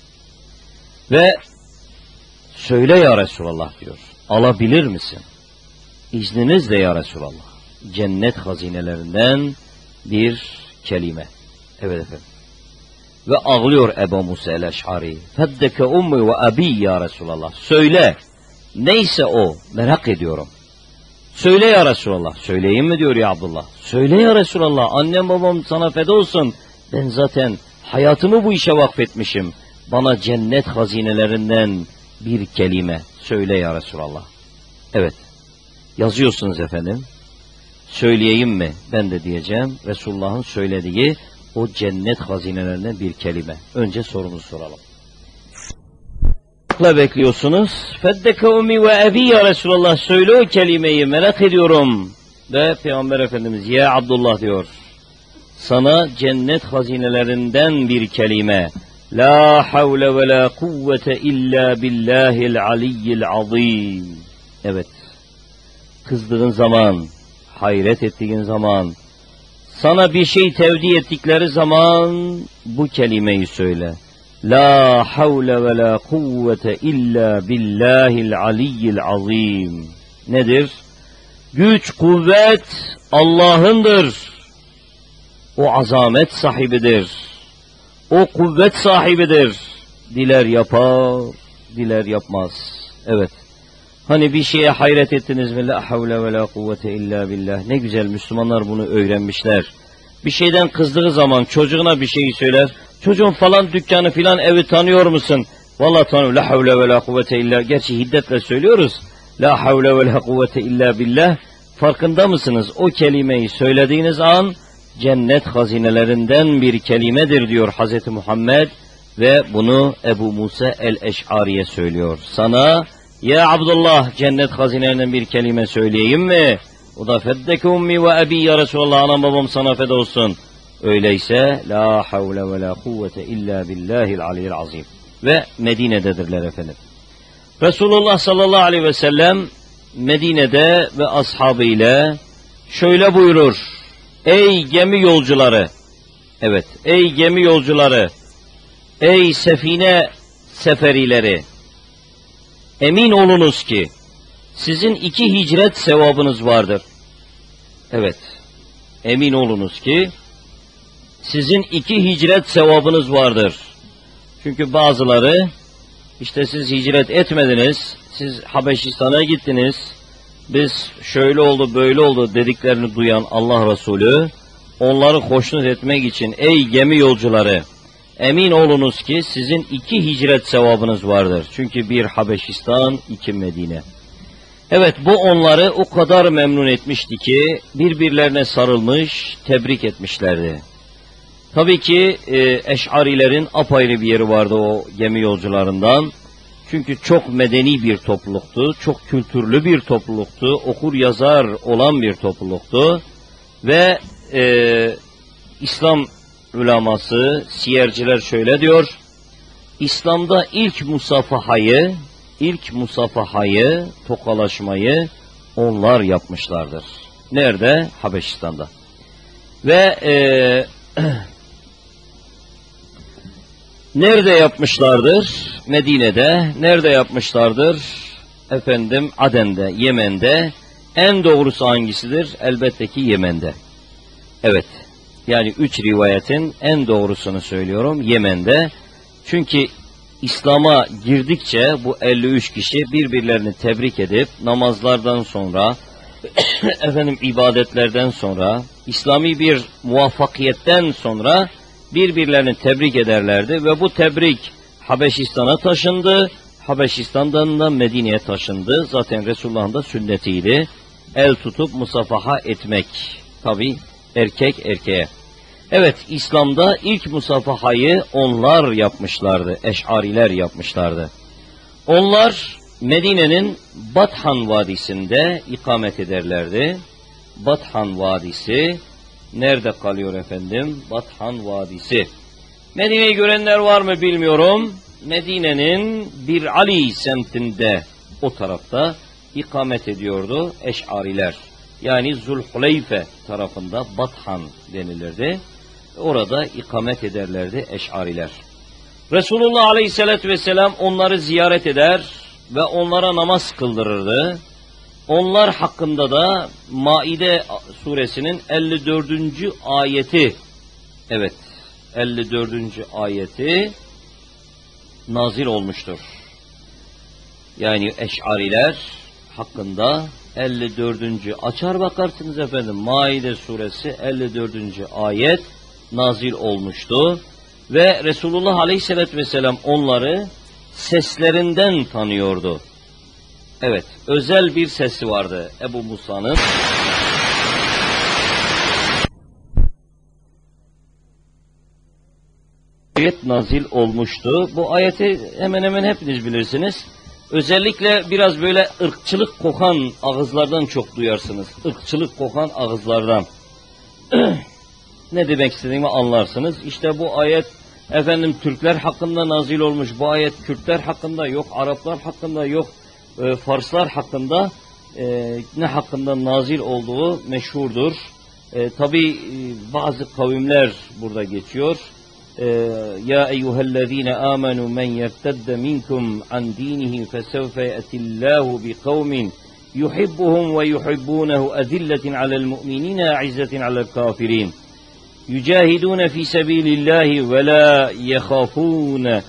Ve söyle ya Resulallah diyor. Alabilir misin? İzninizle ya Resulallah. Cennet hazinelerinden bir kelime. Evet efendim. Ve ağlıyor Ebu Musa el-Eş'ari. Feddeke ummi ve abi ya Resulallah. Söyle. Neyse o. Merak ediyorum. Söyle ya Resulallah. Söyleyeyim mi diyor ya Abdullah. Söyle ya Resulallah. Annem babam sana feda olsun. Ben zaten hayatımı bu işe vakfetmişim. Bana cennet hazinelerinden bir kelime söyle ya Resulallah. Evet. Yazıyorsunuz efendim. Söyleyeyim mi? Ben de diyeceğim. Resulullah'ın söylediği o cennet hazinelerinden bir kelime. Önce sorumuzu soralım. Ne bekliyorsunuz? Feddeke ummi ve ebi ya Resulallah. Söyle o kelimeyi, merak ediyorum. Ve Peygamber Efendimiz ya Abdullah diyor. Sana cennet hazinelerinden bir kelime. La havle ve la kuvvete illa billahil aliyyil azim. Evet. Kızdığın zaman, hayret ettiğin zaman, sana bir şey tevdi ettikleri zaman bu kelimeyi söyle. La havle ve la kuvvete illa billahil aliyyil azim. Nedir? Güç, kuvvet Allah'ındır. O azamet sahibidir. O kuvvet sahibidir. Diler yapar, diler yapmaz. Evet. Hani bir şeye hayret ettiniz mi? La havle ve la kuvvete illa billah. Ne güzel Müslümanlar bunu öğrenmişler. Bir şeyden kızdığı zaman çocuğuna bir şeyi söyler. Çocuğun falan dükkanı filan evi tanıyor musun? Vallahi tanıyorum. La havle ve la kuvvete illa. Gerçi hiddetle söylüyoruz. La havle ve la kuvvete illa billah. Farkında mısınız? O kelimeyi söylediğiniz an cennet hazinelerinden bir kelimedir diyor Hazreti Muhammed ve bunu Ebu Musa el-Eş'ariye söylüyor. Sana ya Abdullah cennet hazinelerinden bir kelime söyleyeyim mi? O da feddeke ummi ve abi ya Resulallah, anam babam sana feda olsun. Öyleyse la havle ve la kuvvete illa billahil aliyyil azim. Ve Medine'dedirler efendim. Resulullah sallallahu aleyhi ve sellem Medine'de ve ashabıyla şöyle buyurur. Ey gemi yolcuları! Evet, ey gemi yolcuları! Ey sefine seferileri! Emin olunuz ki sizin iki hicret sevabınız vardır. Evet, emin olunuz ki sizin iki hicret sevabınız vardır. Çünkü bazıları işte siz hicret etmediniz, siz Habeşistan'a gittiniz, biz şöyle oldu böyle oldu dediklerini duyan Allah Resulü onları hoşnut etmek için ey gemi yolcuları emin olunuz ki sizin iki hicret sevabınız vardır. Çünkü bir Habeşistan, iki Medine. Evet, bu onları o kadar memnun etmişti ki birbirlerine sarılmış, tebrik etmişlerdi. Tabii ki e, Eş'arilerin apayrı bir yeri vardı o gemi yolcularından. Çünkü çok medeni bir topluluktu, çok kültürlü bir topluluktu, okur yazar olan bir topluluktu. Ve e, İslam uleması, siyerciler şöyle diyor, İslam'da ilk musafahayı, ilk musafahayı, tokalaşmayı onlar yapmışlardır. Nerede? Habeşistan'da. Ve e, nerede yapmışlardır? Medine'de. Nerede yapmışlardır? Efendim Aden'de, Yemen'de. En doğrusu hangisidir? Elbette ki Yemen'de. Evet. Yani üç rivayetin en doğrusunu söylüyorum Yemen'de. Çünkü İslam'a girdikçe bu elli üç kişi birbirlerini tebrik edip namazlardan sonra efendim ibadetlerden sonra İslami bir muvaffakiyetten sonra birbirlerini tebrik ederlerdi ve bu tebrik Habeşistan'a taşındı. Habeşistan'dan da Medine'ye taşındı. Zaten Resulullah'ın da sünnetiydi. El tutup musafaha etmek. Tabi erkek erkeğe. Evet, İslam'da ilk musafahayı onlar yapmışlardı. Eş'ariler yapmışlardı. Onlar Medine'nin Bathan Vadisi'nde ikamet ederlerdi. Bathan Vadisi nerede kalıyor efendim? Bathan Vadisi. Medine'yi görenler var mı bilmiyorum. Medine'nin Bir Ali semtinde o tarafta ikamet ediyordu Eş'ariler. Yani Zulhuleyfe tarafında Bathan denilirdi. Orada ikamet ederlerdi Eş'ariler. Resulullah Aleyhisselatü Vesselam onları ziyaret eder ve onlara namaz kıldırırdı. Onlar hakkında da Maide suresinin elli dördüncü ayeti, evet elli dördüncü ayeti nazil olmuştur. Yani Eş'ariler hakkında elli dördüncü açar bakarsınız efendim Maide suresi elli dördüncü ayet nazil olmuştu ve Resulullah Aleyhisselatü Vesselam onları seslerinden tanıyordu. Evet, özel bir sesi vardı Ebu Musa'nın. Ayet nazil olmuştu. Bu ayeti hemen hemen hepiniz bilirsiniz. Özellikle biraz böyle ırkçılık kokan ağızlardan çok duyarsınız. Irkçılık kokan ağızlardan. Ne demek istediğimi anlarsınız. İşte bu ayet efendim Türkler hakkında nazil olmuş. Bu ayet Kürtler hakkında yok, Araplar hakkında yok, e, Farslar hakkında. e, ne hakkında nazil olduğu meşhurdur. E, Tabi e, bazı kavimler burada geçiyor. Ya eyyühellezine amenu men yertedde minkum an dinihi fesevfe ye'tillahu bi kavmin yuhibbuhum ve yuhibbunehu ezilletin alel mu'minine a'izzetin alel kafirin yücahidune fi sebilillahi ve la yekhafune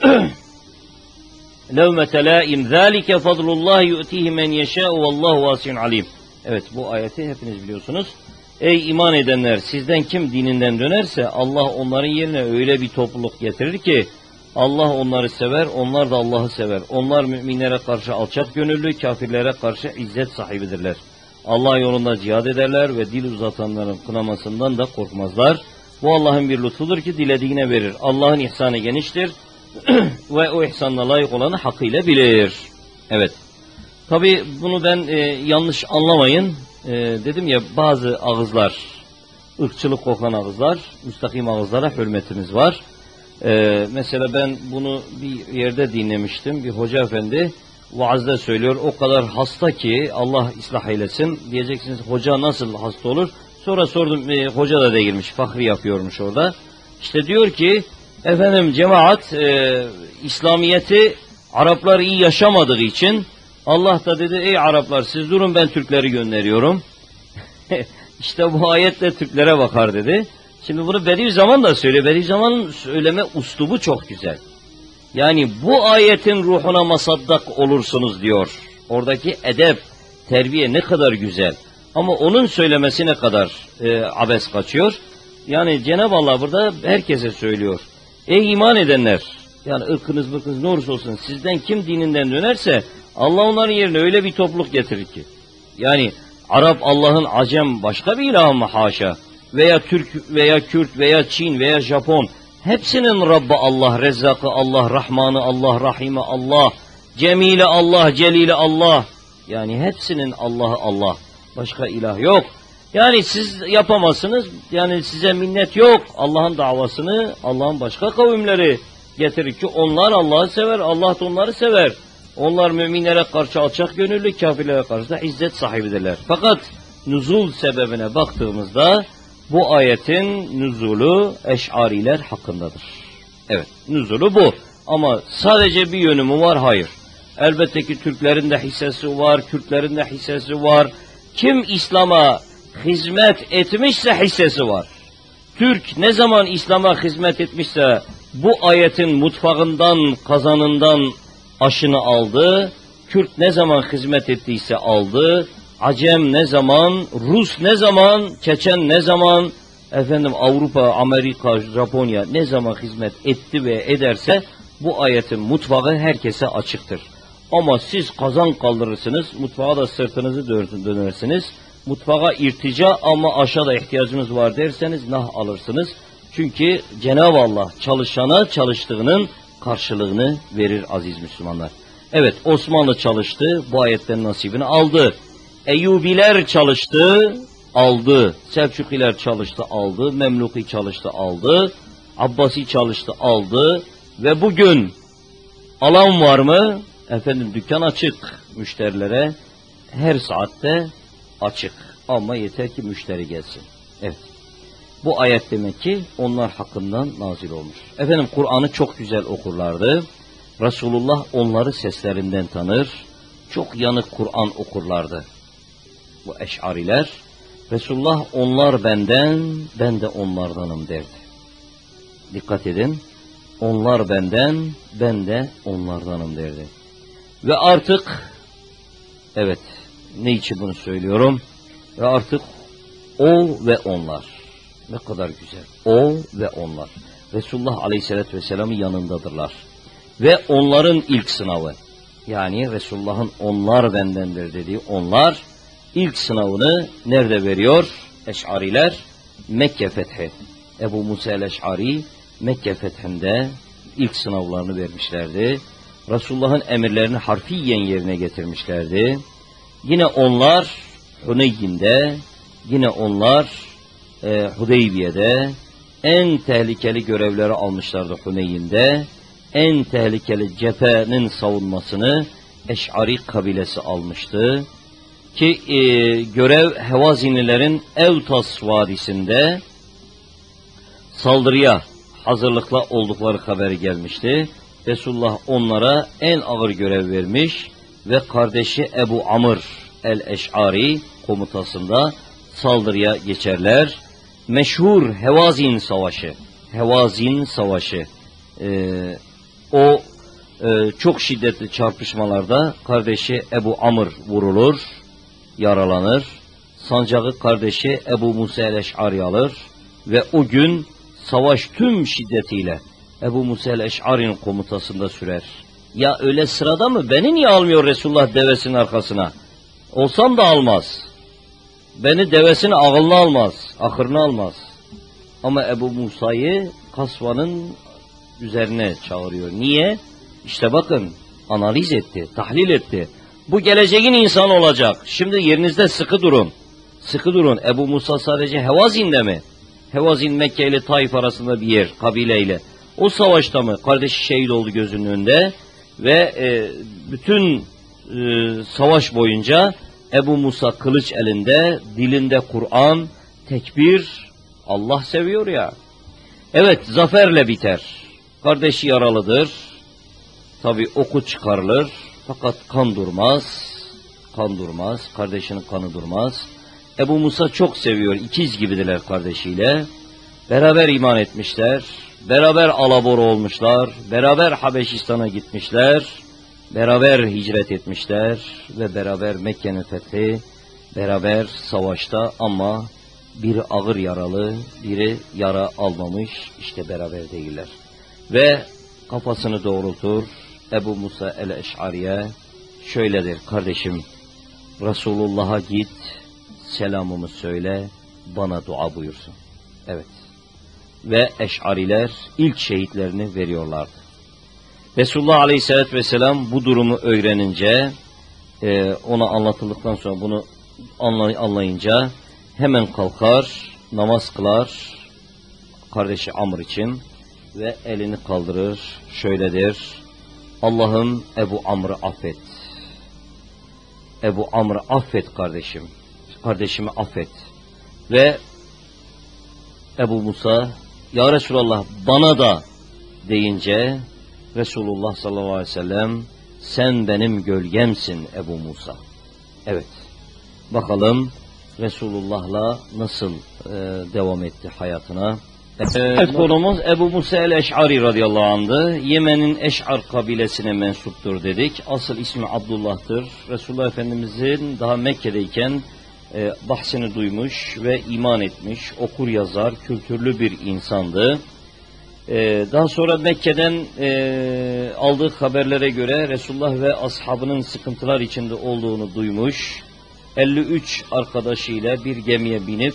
levmete laim zâlike fadlullahi yu'tihi men yeşâ'u vallahu vâsi'un alim. Evet, bu ayeti hepiniz biliyorsunuz. Ey iman edenler, sizden kim dininden dönerse Allah onların yerine öyle bir topluluk getirir ki Allah onları sever, onlar da Allah'ı sever. Onlar müminlere karşı alçak gönüllü, kafirlere karşı izzet sahibidirler. Allah yolunda cihad ederler ve dil uzatanların kınamasından da korkmazlar. Bu Allah'ın bir lütfudur ki dilediğine verir. Allah'ın ihsanı geniştir ve o ihsanına layık olanı hakkıyla bilir. Evet. Tabi bunu ben e, yanlış anlamayın. E, dedim ya, bazı ağızlar, ırkçılık kokan ağızlar, müstakim ağızlara hürmetimiz var. E, mesela ben bunu bir yerde dinlemiştim. Bir hoca efendi vaazda söylüyor. O kadar hasta ki Allah ıslah eylesin. Diyeceksiniz, hoca nasıl hasta olur? Sonra sordum, e, hoca da değilmiş, fahri yapıyormuş orada. İşte diyor ki, efendim cemaat e, İslamiyet'i Araplar iyi yaşamadığı için Allah da dedi, ey Araplar siz durun, ben Türkleri gönderiyorum. İşte bu ayetle Türklere bakar dedi. Şimdi bunu Bediüzzaman da söylüyor. Bediüzzaman'ın söyleme uslubu çok güzel. Yani bu ayetin ruhuna masaddak olursunuz diyor. Oradaki edep, terbiye ne kadar güzel. Ama onun söylemesi ne kadar e, abes kaçıyor. Yani Cenab-ı Allah burada herkese söylüyor. Ey iman edenler, yani ırkınız bırkınız ne olursa olsun, sizden kim dininden dönerse Allah onların yerine öyle bir topluluk getirir ki. Yani Arap Allah'ın, Acem başka bir ilahı mı haşa? Veya Türk veya Kürt veya Çin veya Japon, hepsinin Rabbı Allah, Rezzakı Allah, Rahmanı Allah, Rahim'i Allah, Cemile Allah, Celile Allah. Yani hepsinin Allah'ı Allah. Başka ilah yok. Yani siz yapamazsınız. Yani size minnet yok. Allah'ın davasını Allah'ın başka kavimleri getirir ki onlar Allah'ı sever, Allah da onları sever. Onlar müminlere karşı alçak gönüllü, kafirlere karşı da izzet sahibidirler. Fakat nüzul sebebine baktığımızda bu ayetin nüzulu Eş'ariler hakkındadır. Evet, nüzulu bu. Ama sadece bir yönü mü var? Hayır. Elbette ki Türklerin de hissesi var, Kürtlerin de hissesi var. Kim İslam'a hizmet etmişse hissesi var. Türk ne zaman İslam'a hizmet etmişse bu ayetin mutfağından, kazanından aşını aldı. Kürt ne zaman hizmet ettiyse aldı. Acem ne zaman, Rus ne zaman, Çeçen ne zaman, efendim Avrupa, Amerika, Japonya ne zaman hizmet etti ve ederse bu ayetin mutfağı herkese açıktır. Ama siz kazan kaldırırsınız, mutfağa da sırtınızı dönersiniz. Mutfağa irtica ama aşağıda ihtiyacımız var derseniz nah alırsınız. Çünkü Cenab-ı Allah çalışana çalıştığının karşılığını verir aziz Müslümanlar. Evet, Osmanlı çalıştı, bu ayetten nasibini aldı. Eyyubiler çalıştı, aldı. Selçukiler çalıştı, aldı. Memluki çalıştı, aldı. Abbasi çalıştı, aldı. Ve bugün alan var mı? Efendim dükkan açık müşterilere. Her saatte açık. Ama yeter ki müşteri gelsin. Evet. Bu ayet demek ki onlar hakkından nazil olmuş. Efendim Kur'an'ı çok güzel okurlardı. Resulullah onları seslerinden tanır. Çok yanık Kur'an okurlardı. Bu Eş'ariler. Resulullah onlar benden, ben de onlardanım derdi. Dikkat edin. Onlar benden, ben de onlardanım derdi. Ve artık, evet, ne için bunu söylüyorum? Ve artık o ve onlar. Ne kadar güzel. O ve onlar. Resulullah Aleyhisselatü Vesselam'ın yanındadırlar. Ve onların ilk sınavı. Yani Resulullah'ın onlar bendendir dediği onlar ilk sınavını nerede veriyor? Eş'ariler Mekke fethi. Ebu Musa el-Eş'ari Mekke fethinde ilk sınavlarını vermişlerdi. Resulullah'ın emirlerini harfiyen yerine getirmişlerdi. Yine onlar Huneyn'de, yine onlar e, Hudeybiye'de en tehlikeli görevleri almışlardı Huneyn'de. En tehlikeli cephenin savunmasını Eş'ari kabilesi almıştı. ki e, görev Hevazinlilerin Evtas Vadisi'nde saldırıya hazırlıkla oldukları haberi gelmişti. Resulullah onlara en ağır görev vermiş ve kardeşi Ebu Amr el-Eş'ari komutasında saldırıya geçerler. Meşhur Hevazin Savaşı, Hevazin Savaşı, ee, o e, çok şiddetli çarpışmalarda kardeşi Ebu Amr vurulur, yaralanır. Sancağı kardeşi Ebu Musa el-Eş'ari alır ve o gün savaş tüm şiddetiyle Ebu Musa el-Eş'ari'nin komutasında sürer. Ya öyle sırada mı? Beni niye almıyor Resulullah devesinin arkasına? Olsam da almaz. Beni devesinin ağılına almaz, ahırına almaz. Ama Ebu Musa'yı kasvanın üzerine çağırıyor. Niye? İşte bakın, analiz etti, tahlil etti. Bu geleceğin insanı olacak. Şimdi yerinizde sıkı durun. Sıkı durun. Ebu Musa sadece Hevazin'de mi? Hevazin Mekke ile Taif arasında bir yer, kabileyle. O savaşta mı? Kardeşi şehit oldu gözünün önünde ve e, bütün e, savaş boyunca Ebu Musa kılıç elinde, dilinde Kur'an, tekbir, Allah seviyor ya. Evet, zaferle biter. Kardeşi yaralıdır. Tabi oku çıkarılır. Fakat kan durmaz. Kan durmaz. Kardeşinin kanı durmaz. Ebu Musa çok seviyor. İkiz gibidiler kardeşiyle. Beraber iman etmişler. Beraber alabora olmuşlar. Beraber Habeşistan'a gitmişler. Beraber hicret etmişler. Ve beraber Mekke'nin fethi. Beraber savaşta ama biri ağır yaralı, biri yara almamış. İşte beraber değiller. Ve kafasını doğrultur. Ebu Musa el-Eş'ari'ye şöyledir: kardeşim, Resulullah'a git, selamımı söyle, bana dua buyursun. Evet. Ve Eş'ariler ilk şehitlerini veriyorlardı. Resulullah Aleyhisselatü Vesselam bu durumu öğrenince, e, ona anlatıldıktan sonra bunu anlay anlayınca hemen kalkar, namaz kılar kardeşi Amr için ve elini kaldırır, şöyledir: Allah'ım Ebu Amr'ı affet. Ebu Amr'ı affet kardeşim. Kardeşimi affet. Ve Ebu Musa, ya Resulallah bana da deyince Resulullah sallallahu aleyhi ve sellem, sen benim gölgemsin Ebu Musa. Evet. Bakalım Resulullah'la nasıl e, devam etti hayatına. Evet, konumuz Ebu Musa el-Eş'ari radıyallahu anh'dı. Yemen'in Eş'ar kabilesine mensuptur dedik. Asıl ismi Abdullah'tır. Resulullah Efendimizin daha Mekke'deyken e, bahsini duymuş ve iman etmiş, okur yazar, kültürlü bir insandı. E, daha sonra Mekke'den e, aldığı haberlere göre Resulullah ve ashabının sıkıntılar içinde olduğunu duymuş. elli üç arkadaşıyla bir gemiye binip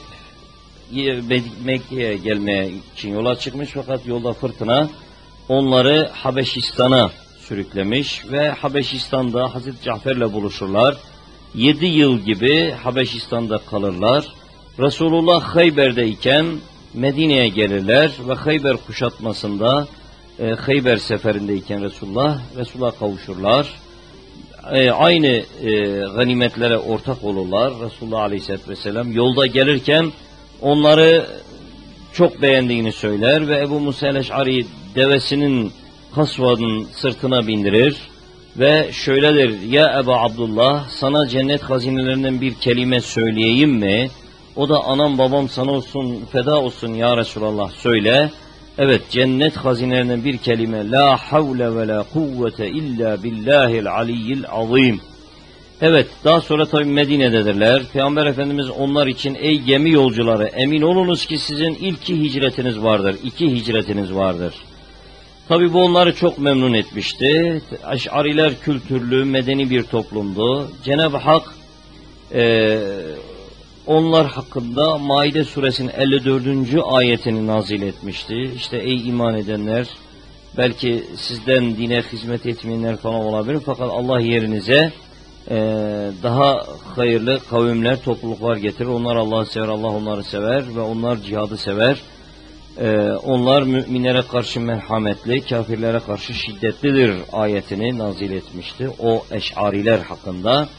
Mekke'ye gelmeye için yola çıkmış, fakat yolda fırtına onları Habeşistan'a sürüklemiş ve Habeşistan'da Hazreti Cafer'le buluşurlar. Yedi yıl gibi Habeşistan'da kalırlar. Resulullah Hayber'deyken Medine'ye gelirler ve Hayber kuşatmasında, e, Hayber seferindeyken Resulullah, Resulullah kavuşurlar. E, aynı e, ganimetlere ortak olurlar. Resulullah Aleyhisselatü Vesselam yolda gelirken onları çok beğendiğini söyler ve Ebu Musa el-Eş'ari devesinin kasvanın sırtına bindirir ve şöyledir: ya Ebu Abdullah, sana cennet hazinelerinden bir kelime söyleyeyim mi? O da anam babam sana olsun, feda olsun ya Resulallah, söyle. Evet, cennet hazinelerinden bir kelime: la havle ve la kuvvete illa billahil aliyyil azim. Evet, daha sonra tabi Medine'dedirler. Peygamber Efendimiz onlar için, ey gemi yolcuları, emin olunuz ki sizin ilk hicretiniz vardır, iki hicretiniz vardır. Tabi bu onları çok memnun etmişti. Eş'ariler kültürlü, medeni bir toplumdu. Cenab-ı Hak e, onlar hakkında Maide suresinin elli dördüncü ayetini nazil etmişti. İşte ey iman edenler, belki sizden dine hizmet etmeyenler falan olabilir, fakat Allah yerinize Ee, daha hayırlı kavimler, topluluklar getirir. Onlar Allah'ı sever, Allah onları sever ve onlar cihadı sever. Ee, onlar müminlere karşı merhametli, kafirlere karşı şiddetlidir ayetini nazil etmişti. O Eş'ariler hakkında.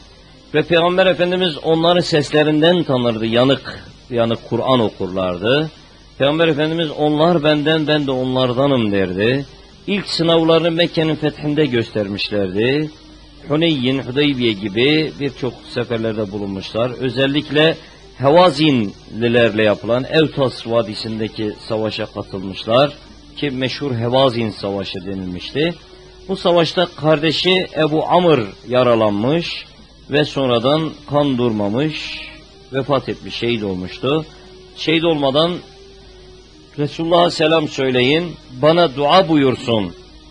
Ve Peygamber Efendimiz onları seslerinden tanırdı. Yanık, yanık Kur'an okurlardı. Peygamber Efendimiz onlar benden, ben de onlardanım derdi. İlk sınavlarını Mekke'nin fethinde göstermişlerdi. Huneyn, Hudeybiye gibi birçok seferlerde bulunmuşlar. Özellikle Hevazinlilerle yapılan Evtas Vadisi'ndeki savaşa katılmışlar. Ki meşhur Hevazin Savaşı denilmişti. Bu savaşta kardeşi Ebu Amr yaralanmış ve sonradan kan durmamış, vefat etmiş, şehit olmuştu. Şehit olmadan Resulullah'a selam söyleyin, bana dua buyursun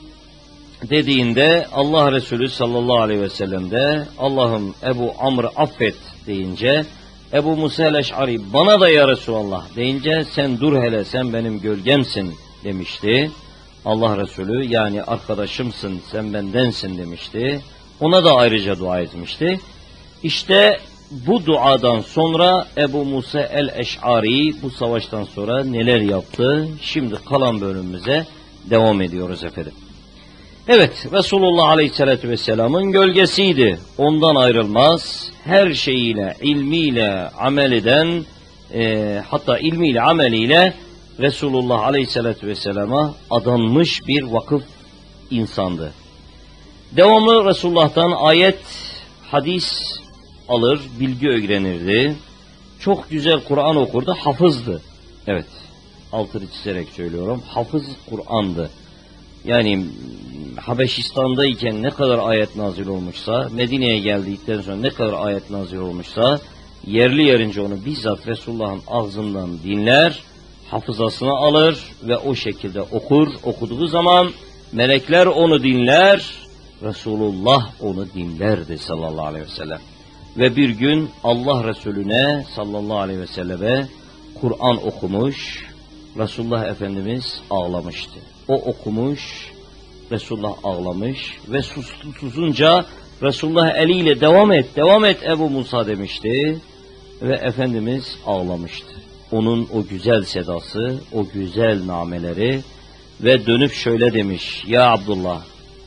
dediğinde Allah Resulü sallallahu aleyhi ve sellem de Allah'ım Ebu Amr'ı affet deyince, Ebu Musa el-Eş'ari bana da ya Resulallah deyince sen dur hele sen benim gölgemsin demişti. Allah Resulü yani arkadaşımsın sen bendensin demişti. Ona da ayrıca dua etmişti. İşte bu duadan sonra Ebu Musa el-Eş'ari bu savaştan sonra neler yaptı? Şimdi kalan bölümümüze devam ediyoruz efendim. Evet, Resulullah Aleyhisselatü Vesselam'ın gölgesiydi. Ondan ayrılmaz. Her şeyiyle, ilmiyle, amel eden, e, hatta ilmiyle, ameliyle Resulullah Aleyhisselatü Vesselam'a adanmış bir vakıf insandı. Devamlı Resulullah'tan ayet, hadis alır, bilgi öğrenirdi. Çok güzel Kur'an okurdu, hafızdı. Evet, altını çizerek söylüyorum, hafız Kur'an'dı. Yani Habeşistan'dayken ne kadar ayet nazil olmuşsa, Medine'ye geldikten sonra ne kadar ayet nazil olmuşsa, yerli yerince onu bizzat Resulullah'ın ağzından dinler, hafızasına alır ve o şekilde okur. Okuduğu zaman melekler onu dinler, Resulullah onu dinlerdi sallallahu aleyhi ve sellem. Ve bir gün Allah Resulüne sallallahu aleyhi ve selleme Kur'an okumuş, Resulullah Efendimiz ağlamıştı. O okumuş, Resulullah ağlamış ve sustu, susunca Resulullah eliyle devam et, devam et Ebu Musa demişti ve Efendimiz ağlamıştı. Onun o güzel sedası, o güzel nameleri ve dönüp şöyle demiş, ya Abdullah,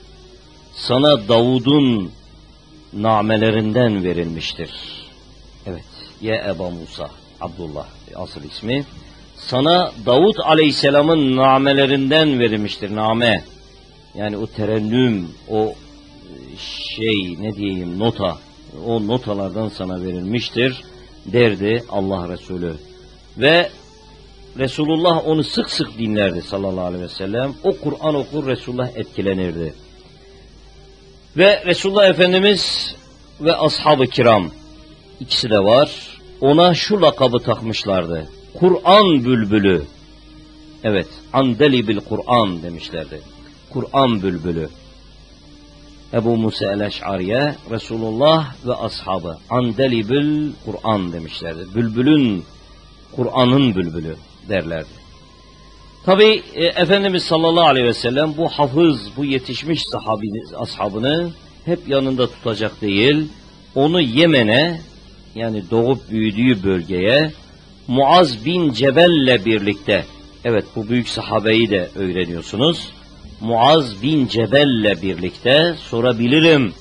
sana Davud'un namelerinden verilmiştir. Evet, ya Ebu Musa, Abdullah asıl ismi, sana Davud Aleyhisselam'ın namelerinden verilmiştir, name. Yani o terennüm, o şey ne diyeyim nota, o notalardan sana verilmiştir derdi Allah Resulü. Ve Resulullah onu sık sık dinlerdi sallallahu aleyhi ve sellem. O Kur'an okur, Resulullah etkilenirdi. Ve Resulullah Efendimiz ve ashab-ı kiram ikisi de var. Ona şu lakabı takmışlardı. Kur'an bülbülü. Evet, andeli bil Kur'an demişlerdi. Kur'an bülbülü. Ebu Musa el-Eş'ariye Resulullah ve ashabı andeli bil Kur'an demişlerdi. Bülbülün, Kur'an'ın bülbülü derlerdi. Tabi e, Efendimiz sallallahu aleyhi ve sellem bu hafız, bu yetişmiş sahabini, ashabını hep yanında tutacak değil, onu Yemen'e, yani doğup büyüdüğü bölgeye Muaz bin Cebel'le birlikte, evet bu büyük sahabeyi de öğreniyorsunuz, Muaz bin Cebel'le birlikte sorabilirim.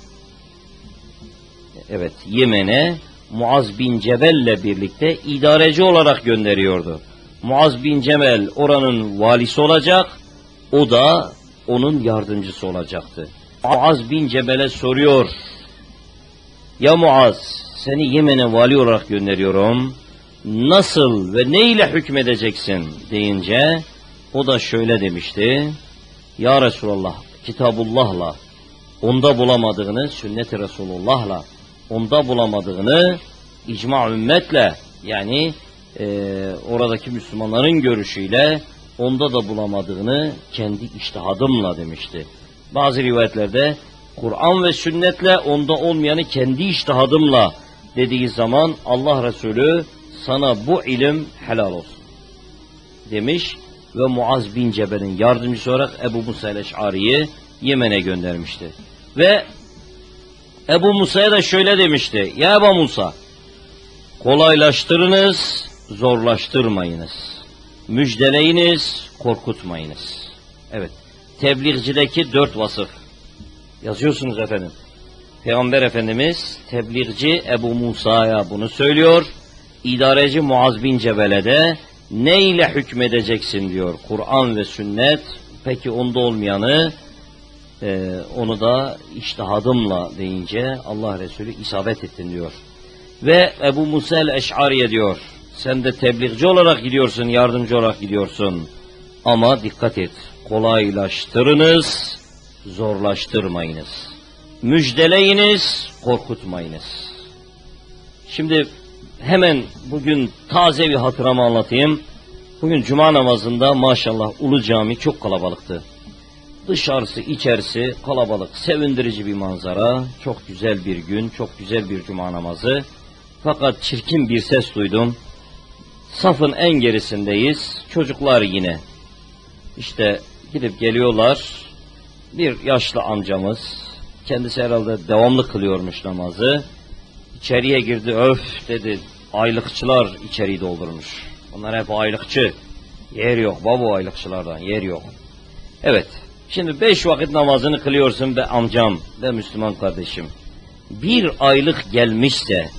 Evet, Yemen'e Muaz bin Cebel'le birlikte idareci olarak gönderiyordu. Muaz bin Cebel oranın valisi olacak, o da onun yardımcısı olacaktı. Muaz bin Cebel'e soruyor, ya Muaz, seni Yemen'e vali olarak gönderiyorum, nasıl ve ne ile hükmedeceksin deyince, o da şöyle demişti, ya Resulallah, Kitabullah'la, onda bulamadığını, sünnet-i Resulullah'la, onda bulamadığını, icma ümmetle, yani e, oradaki Müslümanların görüşüyle, onda da bulamadığını kendi içtihadımla demişti. Bazı rivayetlerde, Kur'an ve sünnetle, onda olmayanı kendi içtihadımla dediği zaman, Allah Resulü, sana bu ilim helal olsun demiş ve Muaz bin Cebel'in yardımcısı olarak Ebu Musa el-Eş'ari'yi Yemen'e göndermişti. Ve Ebu Musa'ya da şöyle demişti, ya Ebu Musa, kolaylaştırınız, zorlaştırmayınız. Müjdeleyiniz, korkutmayınız. Evet, tebliğcideki dört vasıf. Yazıyorsunuz efendim. Peygamber Efendimiz tebliğci Ebu Musa'ya bunu söylüyor. İdareci Muaz bin Cebel'e de ne ile hükmedeceksin diyor. Kur'an ve sünnet. Peki onda olmayanı e, onu da içtihadımla deyince Allah Resulü isabet ettin diyor. Ve Ebu Musa el-Eş'ariye diyor. Sen de tebliğci olarak gidiyorsun, yardımcı olarak gidiyorsun. Ama dikkat et. Kolaylaştırınız, zorlaştırmayınız. Müjdeleyiniz, korkutmayınız. Şimdi hemen bugün taze bir hatıramı anlatayım. Bugün cuma namazında maşallah Ulu Cami çok kalabalıktı. Dışarısı içerisi kalabalık, sevindirici bir manzara, çok güzel bir gün, çok güzel bir cuma namazı. Fakat çirkin bir ses duydum. Safın en gerisindeyiz, çocuklar yine. İşte gidip geliyorlar, bir yaşlı amcamız, kendisi herhalde devamlı kılıyormuş namazı. İçeriye girdi, öf dedi, aylıkçılar içeriği doldurmuş. Onlar hep aylıkçı. Yer yok baba aylıkçılardan, yer yok. Evet, şimdi beş vakit namazını kılıyorsun be amcam, be Müslüman kardeşim. Bir aylık gelmişse,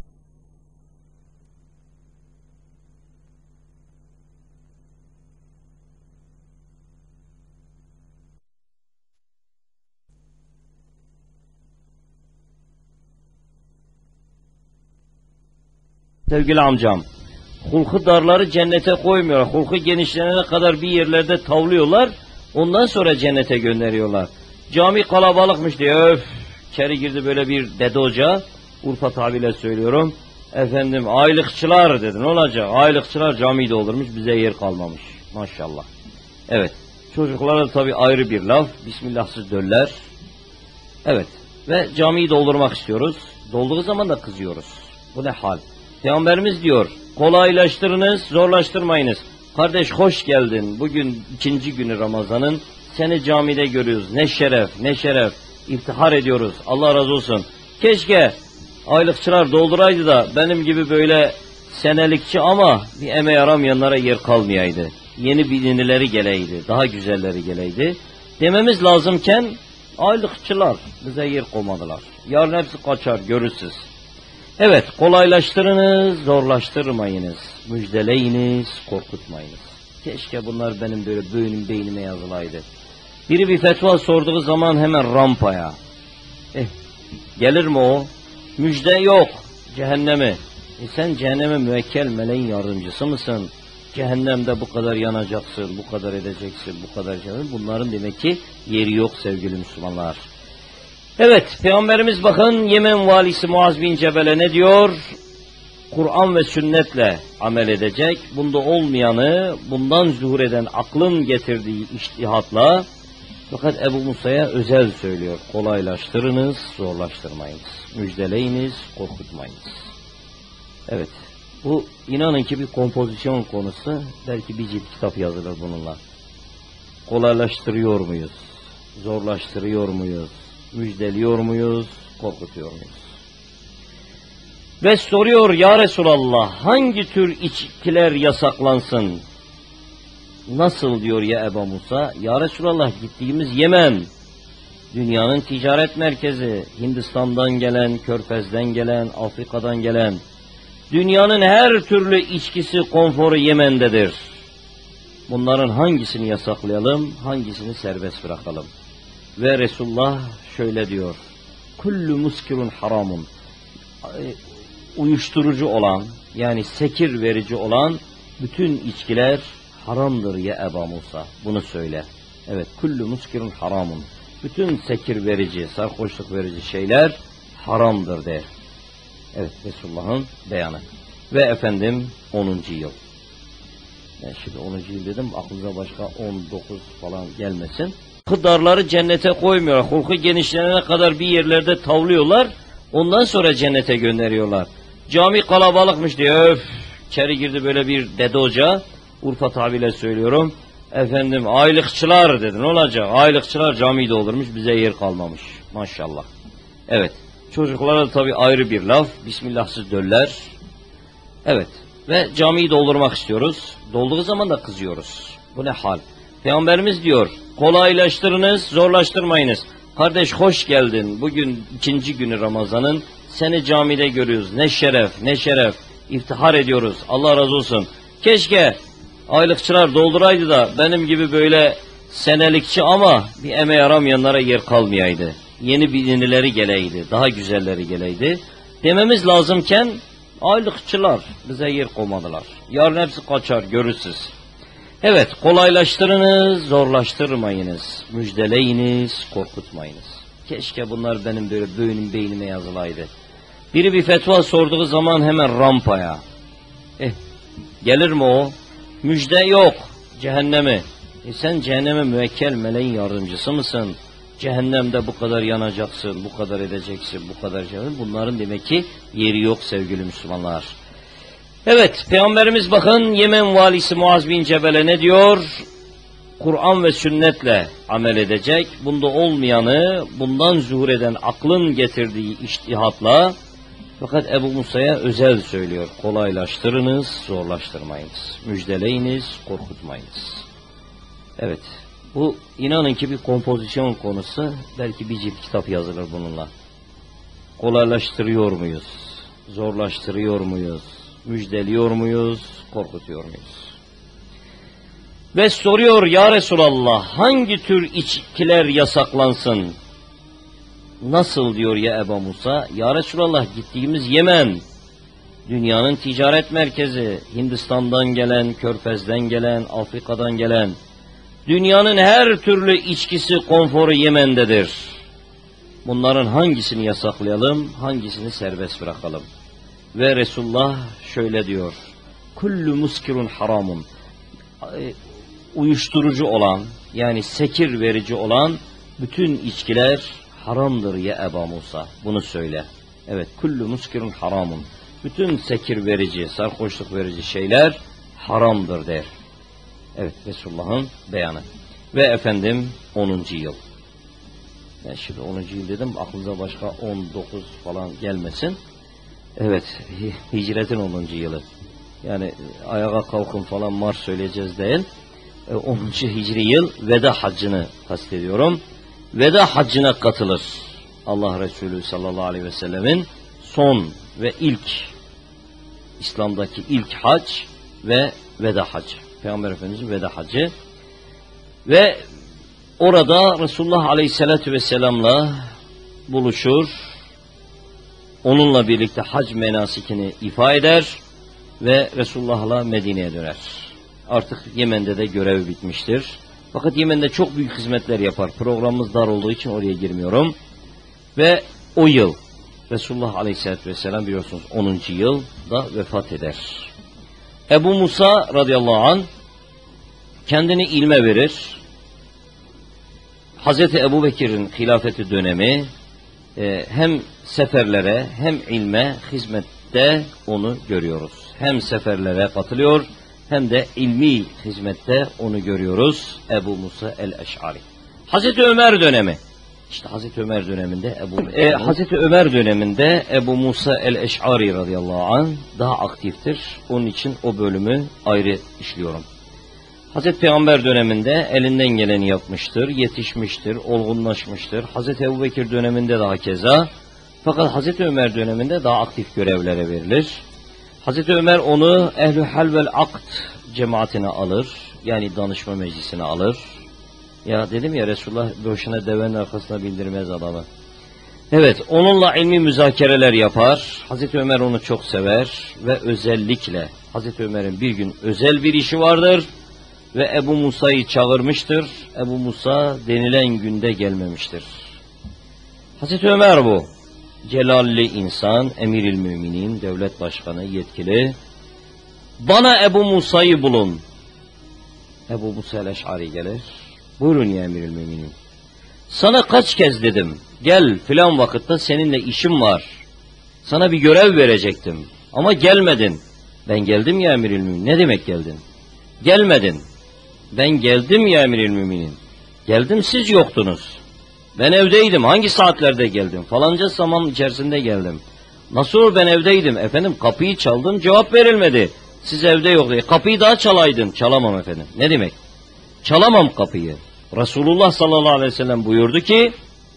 sevgili amcam, hulku darları cennete koymuyor. Hulku genişlenene kadar bir yerlerde tavlıyorlar. Ondan sonra cennete gönderiyorlar. Cami kalabalıkmış diye öf. İçeri girdi böyle bir dede hoca. Urfa tabirle söylüyorum. Efendim aylıkçılar dedi. Ne olacak? Aylıkçılar camiyi doldurmuş. Bize yer kalmamış. Maşallah. Evet. Çocuklara da tabii ayrı bir laf. Bismillahsız döller. Evet. Ve camiyi doldurmak istiyoruz. Dolduğu zaman da kızıyoruz. Bu ne hal? Peygamberimiz diyor, kolaylaştırınız, zorlaştırmayınız. Kardeş hoş geldin. Bugün ikinci günü Ramazan'ın. Seni camide görüyoruz. Ne şeref, ne şeref. İftihar ediyoruz. Allah razı olsun. Keşke aylıkçılar dolduraydı da benim gibi böyle senelikçi ama bir emeğe yaramayanlara yer kalmayaydı. Yeni bilinileri geleydi, daha güzelleri geleydi. Dememiz lazımken aylıkçılar bize yer koymadılar. Yarın hepsi kaçar, görürsünüz. Evet, kolaylaştırınız, zorlaştırmayınız. Müjdeleyiniz, korkutmayınız. Keşke bunlar benim böyle beynim beynime yazılaydı. Biri bir fetva sorduğu zaman hemen rampaya. Eh, gelir mi o? Müjde yok, cehennemi. E sen cehenneme müvekkel meleğin yardımcısı mısın? Cehennemde bu kadar yanacaksın, bu kadar edeceksin, bu kadar edeceksin. Bunların demek ki yeri yok sevgili Müslümanlar. Evet, Peygamberimiz bakın Yemen valisi Muaz bin Cebel'e ne diyor? Kur'an ve sünnetle amel edecek. Bunda olmayanı, bundan zuhur eden aklın getirdiği içtihatla, fakat Ebu Musa'ya özel söylüyor. Kolaylaştırınız, zorlaştırmayınız. Müjdeleyiniz, korkutmayınız. Evet, bu inanın ki bir kompozisyon konusu. Belki bir cilt kitap yazılır bununla. Kolaylaştırıyor muyuz? Zorlaştırıyor muyuz? Müjdeliyor muyuz, korkutuyor muyuz? Ve soruyor ya Resulallah, hangi tür içkiler yasaklansın? Nasıl diyor ya Ebu Musa? Ya Resulallah gittiğimiz Yemen, dünyanın ticaret merkezi, Hindistan'dan gelen, Körfez'den gelen, Afrika'dan gelen, dünyanın her türlü içkisi, konforu Yemen'dedir. Bunların hangisini yasaklayalım, hangisini serbest bırakalım? Ve Resulullah şöyle diyor. Kullu muskirun haramun. Uyuşturucu olan, yani sekir verici olan bütün içkiler haramdır ya Ebu Musa. Bunu söyle. Evet, kullu muskirun haramun. Bütün sekir verici, sarhoşluk verici şeyler haramdır der. Evet, Resulullah'ın beyanı. Ve efendim onuncu yıl. Ben şimdi onuncu yıl dedim, aklınıza başka on dokuz falan gelmesin. Darları cennete koymuyor. Hulku genişlenene kadar bir yerlerde tavlıyorlar. Ondan sonra cennete gönderiyorlar. Cami kalabalıkmış diye öf. İçeri girdi böyle bir dede hoca. Urfa tabirle söylüyorum. Efendim aylıkçılar dedi. Ne olacak? Aylıkçılar camiyi doldurmuş. Bize yer kalmamış. Maşallah. Evet. Çocuklara da tabii ayrı bir laf. Bismillahsız döller. Evet. Ve camiyi doldurmak istiyoruz. Dolduğu zaman da kızıyoruz. Bu ne hal? Peygamberimiz diyor, kolaylaştırınız, zorlaştırmayınız. Kardeş hoş geldin. Bugün ikinci günü Ramazan'ın. Seni camide görüyoruz. Ne şeref, ne şeref. İftihar ediyoruz. Allah razı olsun. Keşke aylıkçılar dolduraydı da benim gibi böyle senelikçi ama bir emeğe yaramayanlara yer kalmayaydı. Yeni yenileri geleydi. Daha güzelleri geleydi. Dememiz lazımken aylıkçılar bize yer koymadılar. Yarın hepsi kaçar, görürsünüz. Evet, kolaylaştırınız, zorlaştırmayınız. Müjdeleyiniz, korkutmayınız. Keşke bunlar benim böyle beynim beynime yazılaydı. Biri bir fetva sorduğu zaman hemen rampaya. Eh, gelir mi o? Müjde yok, cehennemi. E sen cehenneme müvekkel meleğin yardımcısı mısın? Cehennemde bu kadar yanacaksın, bu kadar edeceksin, bu kadar cehennem. Bunların demek ki yeri yok sevgili Müslümanlar. Evet, Peygamberimiz bakın Yemen valisi Muaz bin Cebel'e ne diyor? Kur'an ve sünnetle amel edecek. Bunda olmayanı, bundan zuhur eden aklın getirdiği içtihatla, fakat Ebu Musa'ya özel söylüyor. Kolaylaştırınız, zorlaştırmayınız. Müjdeleyiniz, korkutmayınız. Evet, bu inanın ki bir kompozisyon konusu. Belki bir cilt kitap yazılır bununla. Kolaylaştırıyor muyuz? Zorlaştırıyor muyuz? Müjdeliyor muyuz? Korkutuyor muyuz? Ve soruyor ya Resulallah, hangi tür içkiler yasaklansın? Nasıl diyor ya Ebu Musa? Ya Resulallah, gittiğimiz Yemen, dünyanın ticaret merkezi, Hindistan'dan gelen, Körfez'den gelen, Afrika'dan gelen, dünyanın her türlü içkisi, konforu Yemen'dedir. Bunların hangisini yasaklayalım, hangisini serbest bırakalım? Ve Resulullah şöyle diyor, kullu muskirun haramun, uyuşturucu olan, yani sekir verici olan bütün içkiler haramdır ya Ebu Musa. Bunu söyle. Evet, kullu muskirun haramun. Bütün sekir verici, sarhoşluk verici şeyler haramdır der. Evet, Resulullah'ın beyanı. Ve efendim onuncu yıl. Ben şimdi onuncu yıl dedim, aklınıza başka on dokuz falan gelmesin. Evet, hicretin onuncu yılı. Yani ayağa kalkın falan marş söyleyeceğiz değil. onuncu hicri yıl veda haccını kastediyorum. Veda haccına katılır. Allah Resulü sallallahu aleyhi ve sellemin son ve ilk, İslam'daki ilk hac ve veda haccı. Peygamber Efendimiz'in veda haccı. Ve orada Resulullah aleyhissalatü vesselam'la buluşur. Onunla birlikte hac menasikini ifa eder ve Resulullah'la Medine'ye döner. Artık Yemen'de de görevi bitmiştir. Fakat Yemen'de çok büyük hizmetler yapar. Programımız dar olduğu için oraya girmiyorum. Ve o yıl Resulullah Aleyhisselatü Vesselam biliyorsunuz onuncu yılda vefat eder. Ebu Musa radıyallahu anh kendini ilme verir. Hazreti Ebu Bekir'in hilafeti dönemi e, hem seferlere hem ilme hizmette onu görüyoruz. Hem seferlere katılıyor hem de ilmi hizmette onu görüyoruz. Ebu Musa el-Eş'ari. Hazreti Ömer dönemi. İşte Hazreti Ömer döneminde Ebu e, Hazreti Ömer döneminde Ebu Musa el-Eş'ari radıyallahu anh daha aktiftir. Onun için o bölümü ayrı işliyorum. Hazreti Peygamber döneminde elinden geleni yapmıştır, yetişmiştir, olgunlaşmıştır. Hazreti Ebu Bekir döneminde daha keza. Fakat Hazreti Ömer döneminde daha aktif görevlere verilir. Hazreti Ömer onu ehl-i hal vel akd cemaatine alır. Yani danışma meclisine alır. Ya dedim ya Resulullah boşuna devenin arkasına bindirmez adamı. Evet, onunla ilmi müzakereler yapar. Hazreti Ömer onu çok sever ve özellikle Hazreti Ömer'in bir gün özel bir işi vardır ve Ebu Musa'yı çağırmıştır. Ebu Musa denilen günde gelmemiştir. Hazreti Ömer bu. Celalli insan, emir-i müminin, devlet başkanı, yetkili. Bana Ebu Musa'yı bulun. Ebu Musa el-Eş'ari gelir. Buyurun ya emir-i müminin. Sana kaç kez dedim, gel filan vakitte seninle işim var. Sana bir görev verecektim ama gelmedin. Ben geldim ya emir-i müminin. Ne demek geldin? Gelmedin. Ben geldim ya emir-i müminin. Geldim, siz yoktunuz. Ben evdeydim. Hangi saatlerde geldim? Falanca zaman içerisinde geldim. Nasıl olur ben evdeydim? Efendim kapıyı çaldım, cevap verilmedi. Siz evde yok diye. Kapıyı daha çalaydın. Çalamam efendim. Ne demek? Çalamam kapıyı. Resulullah sallallahu aleyhi ve sellem buyurdu ki,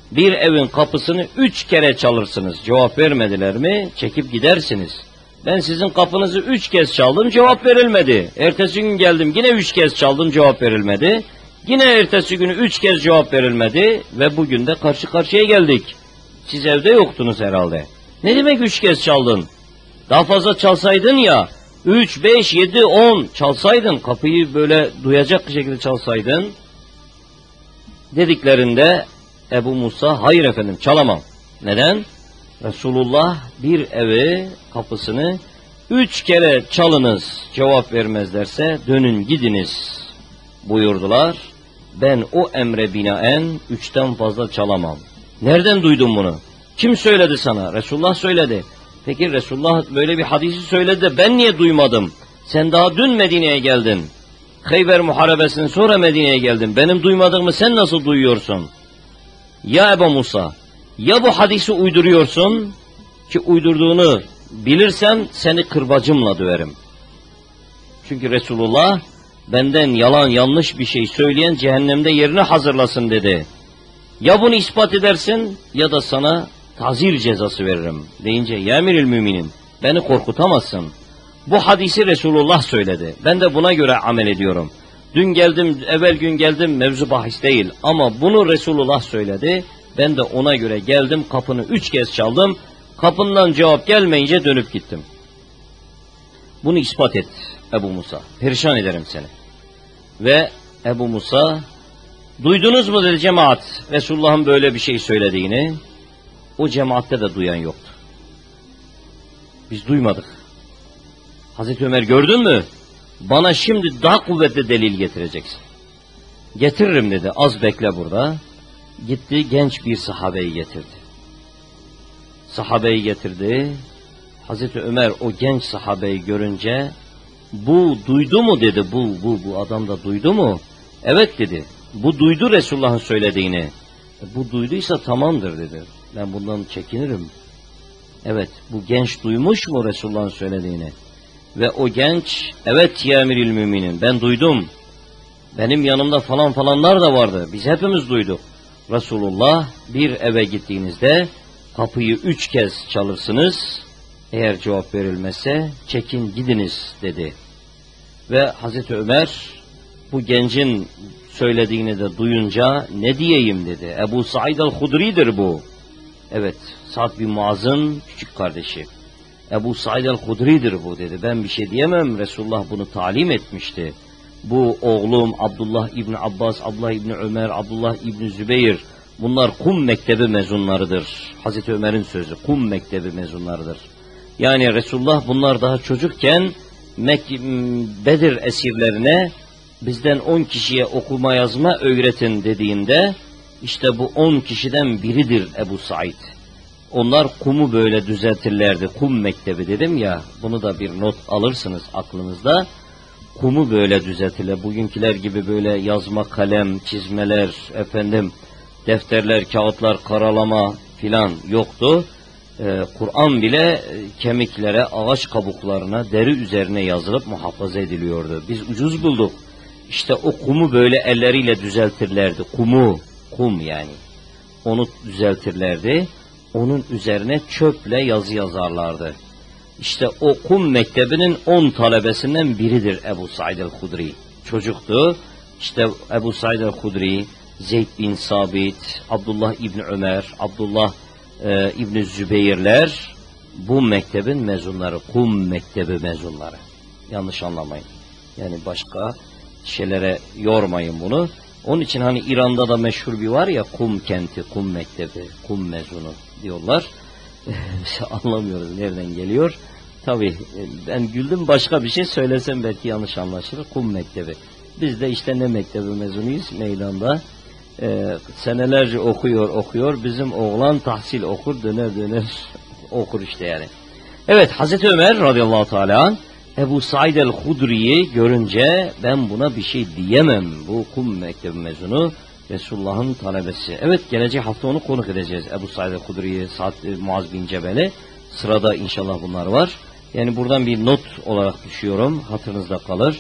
Bir evin kapısını üç kere çalırsınız. Cevap vermediler mi çekip gidersiniz. Ben sizin kapınızı üç kez çaldım, cevap verilmedi. Ertesi gün geldim, yine üç kez çaldım, cevap verilmedi. Yine ertesi günü üç kez cevap verilmedi ve bugün de karşı karşıya geldik. Siz evde yoktunuz herhalde. Ne demek üç kez çaldın? Daha fazla çalsaydın ya, üç, beş, yedi, on çalsaydın, kapıyı böyle duyacak bir şekilde çalsaydın. Dediklerinde Ebu Musa, hayır efendim çalamam. Neden? Resulullah bir evi kapısını üç kere çalınız, cevap vermezlerse dönün gidiniz buyurdular. Ben o emre binaen üçten fazla çalamam. Nereden duydun bunu? Kim söyledi sana? Resulullah söyledi. Peki Resulullah böyle bir hadisi söyledi de ben niye duymadım? Sen daha dün Medine'ye geldin. Kheyber Muharebesi'nden sonra Medine'ye geldin. Benim duymadığımı sen nasıl duyuyorsun? Ya Ebu Musa, ya bu hadisi uyduruyorsun ki uydurduğunu bilirsem seni kırbacımla döverim. Çünkü Resulullah benden yalan yanlış bir şey söyleyen cehennemde yerini hazırlasın dedi. Ya bunu ispat edersin ya da sana tazir cezası veririm deyince ya emiril müminin beni korkutamazsın. Bu hadisi Resulullah söyledi. Ben de buna göre amel ediyorum. Dün geldim, evvel gün geldim, mevzu bahis değil. Ama bunu Resulullah söyledi. Ben de ona göre geldim, kapını üç kez çaldım. Kapından cevap gelmeyince dönüp gittim. Bunu ispat et Ebu Musa. Perişan ederim seni. Ve Ebu Musa, duydunuz mu dedi cemaat, Resulullah'ın böyle bir şey söylediğini. O cemaatte de duyan yoktu. Biz duymadık. Hazreti Ömer gördün mü? Bana şimdi daha kuvvetli delil getireceksin. Getiririm dedi, az bekle burada. Gitti genç bir sahabeyi getirdi. Sahabeyi getirdi. Hazreti Ömer o genç sahabeyi görünce, bu duydu mu dedi, bu bu bu adam da duydu mu? Evet dedi, bu duydu Resulullah'ın söylediğini. E, bu duyduysa tamamdır dedi. Ben bundan çekinirim. Evet, bu genç duymuş mu Resulullah'ın söylediğini? Ve o genç, evet ya emiril müminin, ben duydum. Benim yanımda falan falanlar da vardı. Biz hepimiz duyduk. Resulullah bir eve gittiğinizde kapıyı üç kez çalırsınız. Eğer cevap verilmezse çekin gidiniz dedi. Ve Hazreti Ömer bu gencin söylediğini de duyunca ne diyeyim dedi. Ebu Said el-Hudri'dir bu. Evet, Sa'd bin Muaz'ın küçük kardeşi. Ebu Said el-Hudri'dir bu dedi. Ben bir şey diyemem. Resulullah bunu talim etmişti. Bu oğlum Abdullah İbni Abbas, Abdullah İbni Ömer, Abdullah İbni Zübeyir. Bunlar Kum Mektebi mezunlarıdır. Hazreti Ömer'in sözü. Kum Mektebi mezunlarıdır. Yani Resulullah bunlar daha çocukken Mek Bedir esirlerine bizden on kişiye okuma yazma öğretin dediğinde işte bu on kişiden biridir Ebu Said. Onlar kumu böyle düzeltirlerdi. Kum Mektebi dedim ya, bunu da bir not alırsınız aklınızda. Kumu böyle düzeltirler. Bugünküler gibi böyle yazma, kalem, çizmeler, efendim defterler, kağıtlar, karalama filan yoktu. Ee, Kur'an bile kemiklere, ağaç kabuklarına, deri üzerine yazılıp muhafaza ediliyordu. Biz ucuz bulduk. İşte o kumu böyle elleriyle düzeltirlerdi. Kumu, kum yani. Onu düzeltirlerdi. Onun üzerine çöple yazı yazarlardı. İşte o Kum Mektebi'nin on talebesinden biridir Ebu Said el-Hudri. Çocuktu. İşte Ebu Said el-Hudri, Zeyd bin Sabit, Abdullah İbni Ömer, Abdullah e, İbni Zübeyirler bu mektebin mezunları. Kum Mektebi mezunları. Yanlış anlamayın. Yani başka şeylere yormayın bunu. Onun için hani İran'da da meşhur bir var ya, Kum kenti, Kum Mektebi, Kum mezunu diyorlar. Anlamıyoruz nereden geliyor. Tabii ben güldüm, başka bir şey söylesem belki yanlış anlaşılır. Kum Mektebi. Biz de işte ne mektebi mezunuyuz meydanda. Ee, senelerce okuyor okuyor. Bizim oğlan tahsil okur, döner döner okur işte yani. Evet, Hazreti Ömer radıyallahu teala anh, Ebu Said el-Hudri'yi görünce ben buna bir şey diyemem. Bu Kum Mektebi mezunu, Resulullah'ın talebesi. Evet, gelecek hafta onu konuk edeceğiz. Ebu Said el-Hudri'yi, Sa'd Muaz bin Cebel'i. Sırada inşallah bunlar var. Yani buradan bir not olarak düşüyorum. Hatırınızda kalır.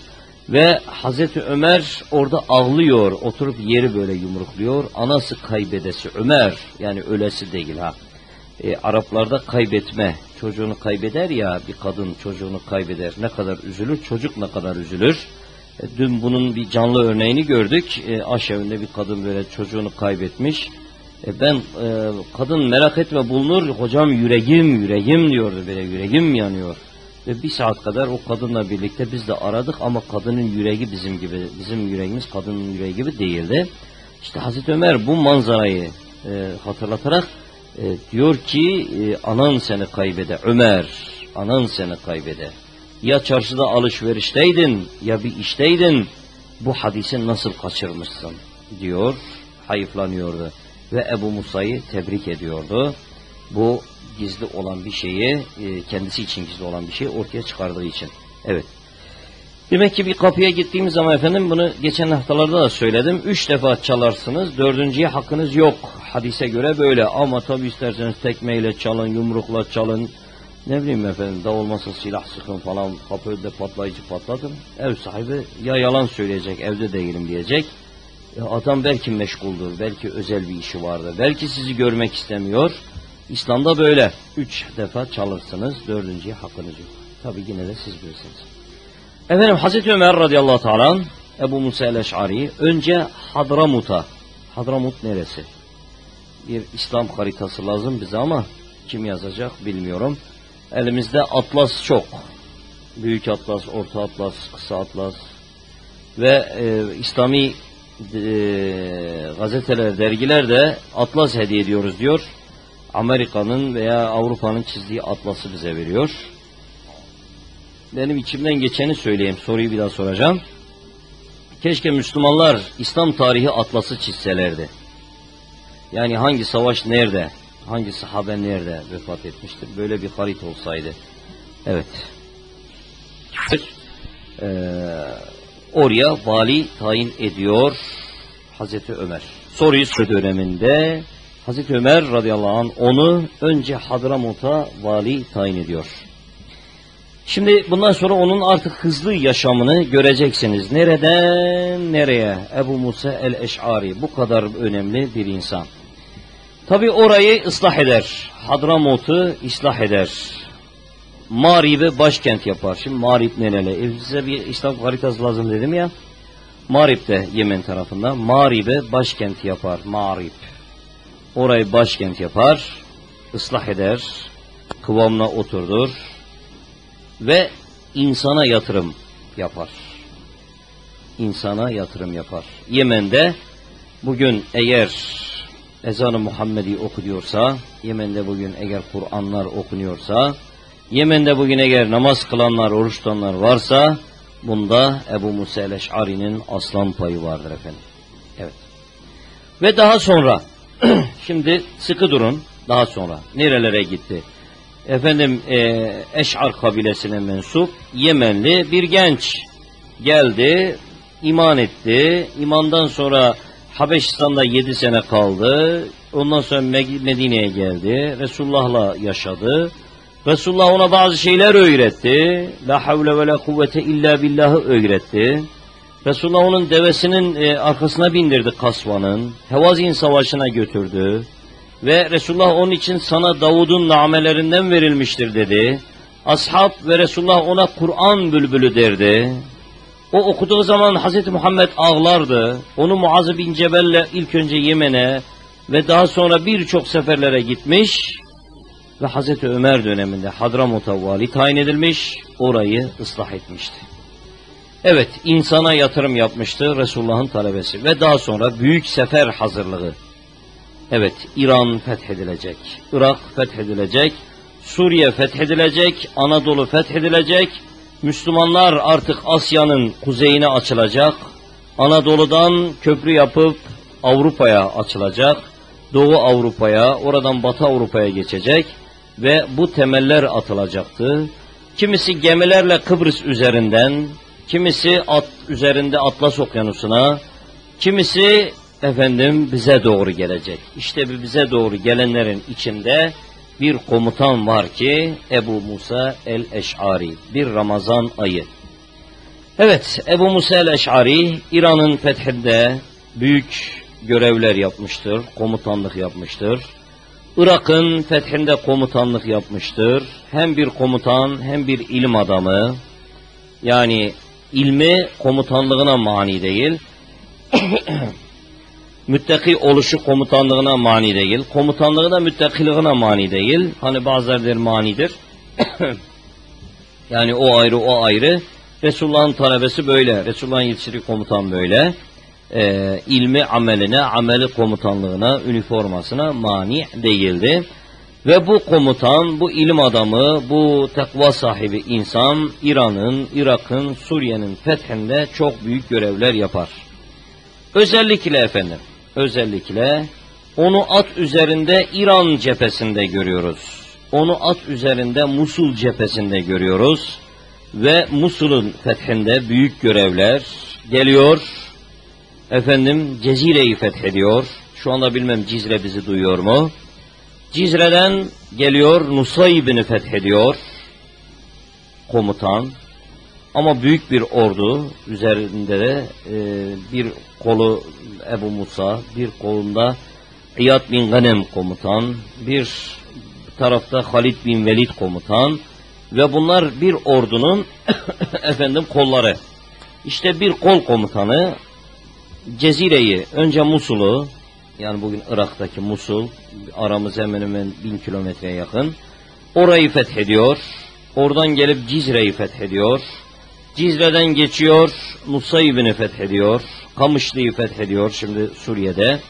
Ve Hazreti Ömer orada ağlıyor, oturup yeri böyle yumrukluyor. Anası kaybedesi Ömer, yani ölesi değil ha. E, Araplarda kaybetme, çocuğunu kaybeder ya, bir kadın çocuğunu kaybeder, ne kadar üzülür, çocuk ne kadar üzülür. E, dün bunun bir canlı örneğini gördük. E, aşevinde bir kadın böyle çocuğunu kaybetmiş. E, ben e, kadın merak etme bulunur, hocam yüreğim yüreğim diyordu, böyle yüreğim yanıyor. Ve bir saat kadar o kadınla birlikte biz de aradık ama kadının yüreği bizim gibi, bizim yüreğimiz kadının yüreği gibi değildi. İşte Hazreti Ömer bu manzarayı e, hatırlatarak e, diyor ki e, anan seni kaybeder Ömer, anan seni kaybeder. Ya çarşıda alışverişteydin ya bir işteydin, bu hadisi nasıl kaçırmışsın diyor, hayıflanıyordu. Ve Ebu Musa'yı tebrik ediyordu. Bu gizli olan bir şeyi, kendisi için gizli olan bir şeyi ortaya çıkardığı için. Evet. Demek ki bir kapıya gittiğimiz zaman efendim, bunu geçen haftalarda da söyledim. Üç defa çalarsınız, dördüncüye hakkınız yok. Hadise göre böyle. Ama tabi isterseniz tekmeyle çalın, yumrukla çalın. Ne bileyim efendim, da olmasa silah sıkın falan, kapı önünde patlayıcı patlatın. Ev sahibi ya yalan söyleyecek, evde değilim diyecek. Adam belki meşguldür, belki özel bir işi vardır, belki sizi görmek istemiyor. İslam'da böyle. Üç defa çalırsınız, dördüncüye hakkınız yok. Tabi yine de siz bilirsiniz. Efendim Hazreti Ömer radıyallahu teala Ebu Musa el-Eş'ari önce Hadramut'a, Hadramut neresi? Bir İslam haritası lazım bize ama kim yazacak bilmiyorum. Elimizde atlas çok. Büyük atlas, orta atlas, kısa atlas ve e, İslami e, gazeteler, dergiler de atlas hediye ediyoruz diyor. Amerika'nın veya Avrupa'nın çizdiği atlası bize veriyor. Benim içimden geçeni söyleyeyim, soruyu bir daha soracağım. Keşke Müslümanlar İslam tarihi atlası çizselerdi. Yani hangi savaş nerede, hangi sahabe nerede vefat etmiştir, böyle bir harita olsaydı. Evet. Ee, oraya vali tayin ediyor Hazreti Ömer. Soruyu soru döneminde Hazreti Ömer radıyallahu anh onu önce Hadramut'a vali tayin ediyor. Şimdi bundan sonra onun artık hızlı yaşamını göreceksiniz. Nereden nereye? Ebu Musa el-Eş'ari bu kadar önemli bir insan. Tabi orayı ıslah eder. Hadramut'u ıslah eder. Mağrib'i başkent yapar. Şimdi Mağrib nereli? E size bir İslam haritası lazım dedim ya. Mağrib de Yemen tarafında. Mağrib'i başkent yapar. Mağrib. Orayı başkent yapar. Islah eder. Kıvamına oturdur. Ve insana yatırım yapar. İnsana yatırım yapar. Yemen'de bugün eğer ezan-ı Muhammedi okunuyorsa, Yemen'de bugün eğer Kur'anlar okunuyorsa, Yemen'de bugün eğer namaz kılanlar, oruç tutanlar varsa, bunda Ebu Musa el-Eş'ari'nin aslan payı vardır efendim. Evet. Ve daha sonra, şimdi sıkı durun, daha sonra nerelere gitti? Efendim e, Eş'ar kabilesine mensup Yemenli bir genç geldi, iman etti. İmandan sonra Habeşistan'da yedi sene kaldı. Ondan sonra Medine'ye geldi. Resulullah'la yaşadı. Resulullah ona bazı şeyler öğretti. La havle ve la kuvvete illa billah'ı öğretti. Resulullah onun devesinin e, arkasına bindirdi kasvanın. Hevazin savaşına götürdü. Ve Resulullah onun için sana Davud'un namelerinden verilmiştir dedi. Ashab ve Resulullah ona Kur'an bülbülü derdi. O okuduğu zaman Hazreti Muhammed ağlardı. Onu Muaz bin Cebel'le ilk önce Yemen'e ve daha sonra birçok seferlere gitmiş. Ve Hazreti Ömer döneminde Hadramut'a vali tayin edilmiş. Orayı ıslah etmişti. Evet, insana yatırım yapmıştı Resulullah'ın talebesi. Ve daha sonra büyük sefer hazırlığı. Evet, İran fethedilecek, Irak fethedilecek, Suriye fethedilecek, Anadolu fethedilecek, Müslümanlar artık Asya'nın kuzeyine açılacak, Anadolu'dan köprü yapıp Avrupa'ya açılacak, Doğu Avrupa'ya, oradan Batı Avrupa'ya geçecek ve bu temeller atılacaktı. Kimisi gemilerle Kıbrıs üzerinden, kimisi at üzerinde Atlas Okyanusu'na, kimisi efendim bize doğru gelecek. İşte bize doğru gelenlerin içinde bir komutan var ki Ebu Musa el-Eş'ari, bir Ramazan ayı. Evet, Ebu Musa el-Eş'ari İran'ın fethinde büyük görevler yapmıştır, komutanlık yapmıştır. Irak'ın fethinde komutanlık yapmıştır. Hem bir komutan hem bir ilim adamı. Yani ilmi komutanlığına mani değil. Müttaki oluşu komutanlığına mani değil. Komutanlığı da müttakiliğine mani değil. Hani bazıları der manidir. Yani o ayrı o ayrı. Resulullah'ın talebesi böyle. Resulullah'ın yetiştirdiği komutan böyle. Ee, ilmi ameline, ameli komutanlığına, üniformasına mani değildi. Ve bu komutan, bu ilim adamı, bu takva sahibi insan İran'ın, Irak'ın, Suriye'nin fethinde çok büyük görevler yapar. Özellikle efendim, özellikle onu at üzerinde İran cephesinde görüyoruz. Onu at üzerinde Musul cephesinde görüyoruz. Ve Musul'un fethinde büyük görevler geliyor. Efendim Cezire'yi fethediyor. Şu anda bilmem Cizre bizi duyuyor mu? Cizre'den geliyor Nusaybin'i fethediyor. Komutan. Ama büyük bir ordu üzerinde de e, bir kolu Ebu Musa, bir kolunda İyad bin Ganem komutan, bir tarafta Halid bin Velid komutan ve bunlar bir ordunun efendim kolları. İşte bir kol komutanı Cezire'yi, önce Musul'u, yani bugün Irak'taki Musul, aramız hemen hemen bin kilometreye yakın, orayı fethediyor. Oradan gelip Cizre'yi fethediyor. Cizre'den geçiyor, Nusaybin'i fethediyor. Kamışlı'yı fethediyor şimdi Suriye'de.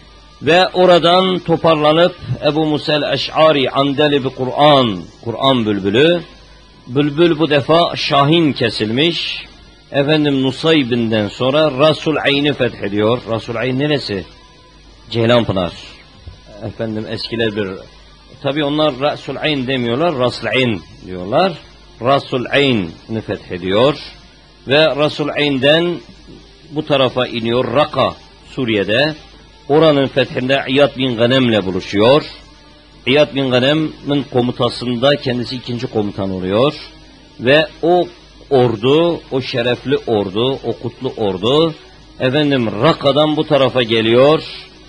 Ve oradan toparlanıp Ebu Musa el-Eş'ari andeli bir Kur'an, Kur'an bülbülü. Bülbül bu defa şahin kesilmiş. Efendim Nusaybin'den sonra Rasul Ayn'i fethediyor. Rasul Ayn neresi? Ceylanpınar. Efendim eskiler bir... Tabi onlar Rasul Ayn demiyorlar, Rasul Ayn diyorlar. Rasul Ayn'i fethediyor. Ve Rasul Ayn'den bu tarafa iniyor Raka, Suriye'de. Oranın fethinde İyad bin Ganem'le buluşuyor. İyad bin Ganem'in komutasında kendisi ikinci komutan oluyor. Ve o ordu, o şerefli ordu, o kutlu ordu, efendim Raka'dan bu tarafa geliyor.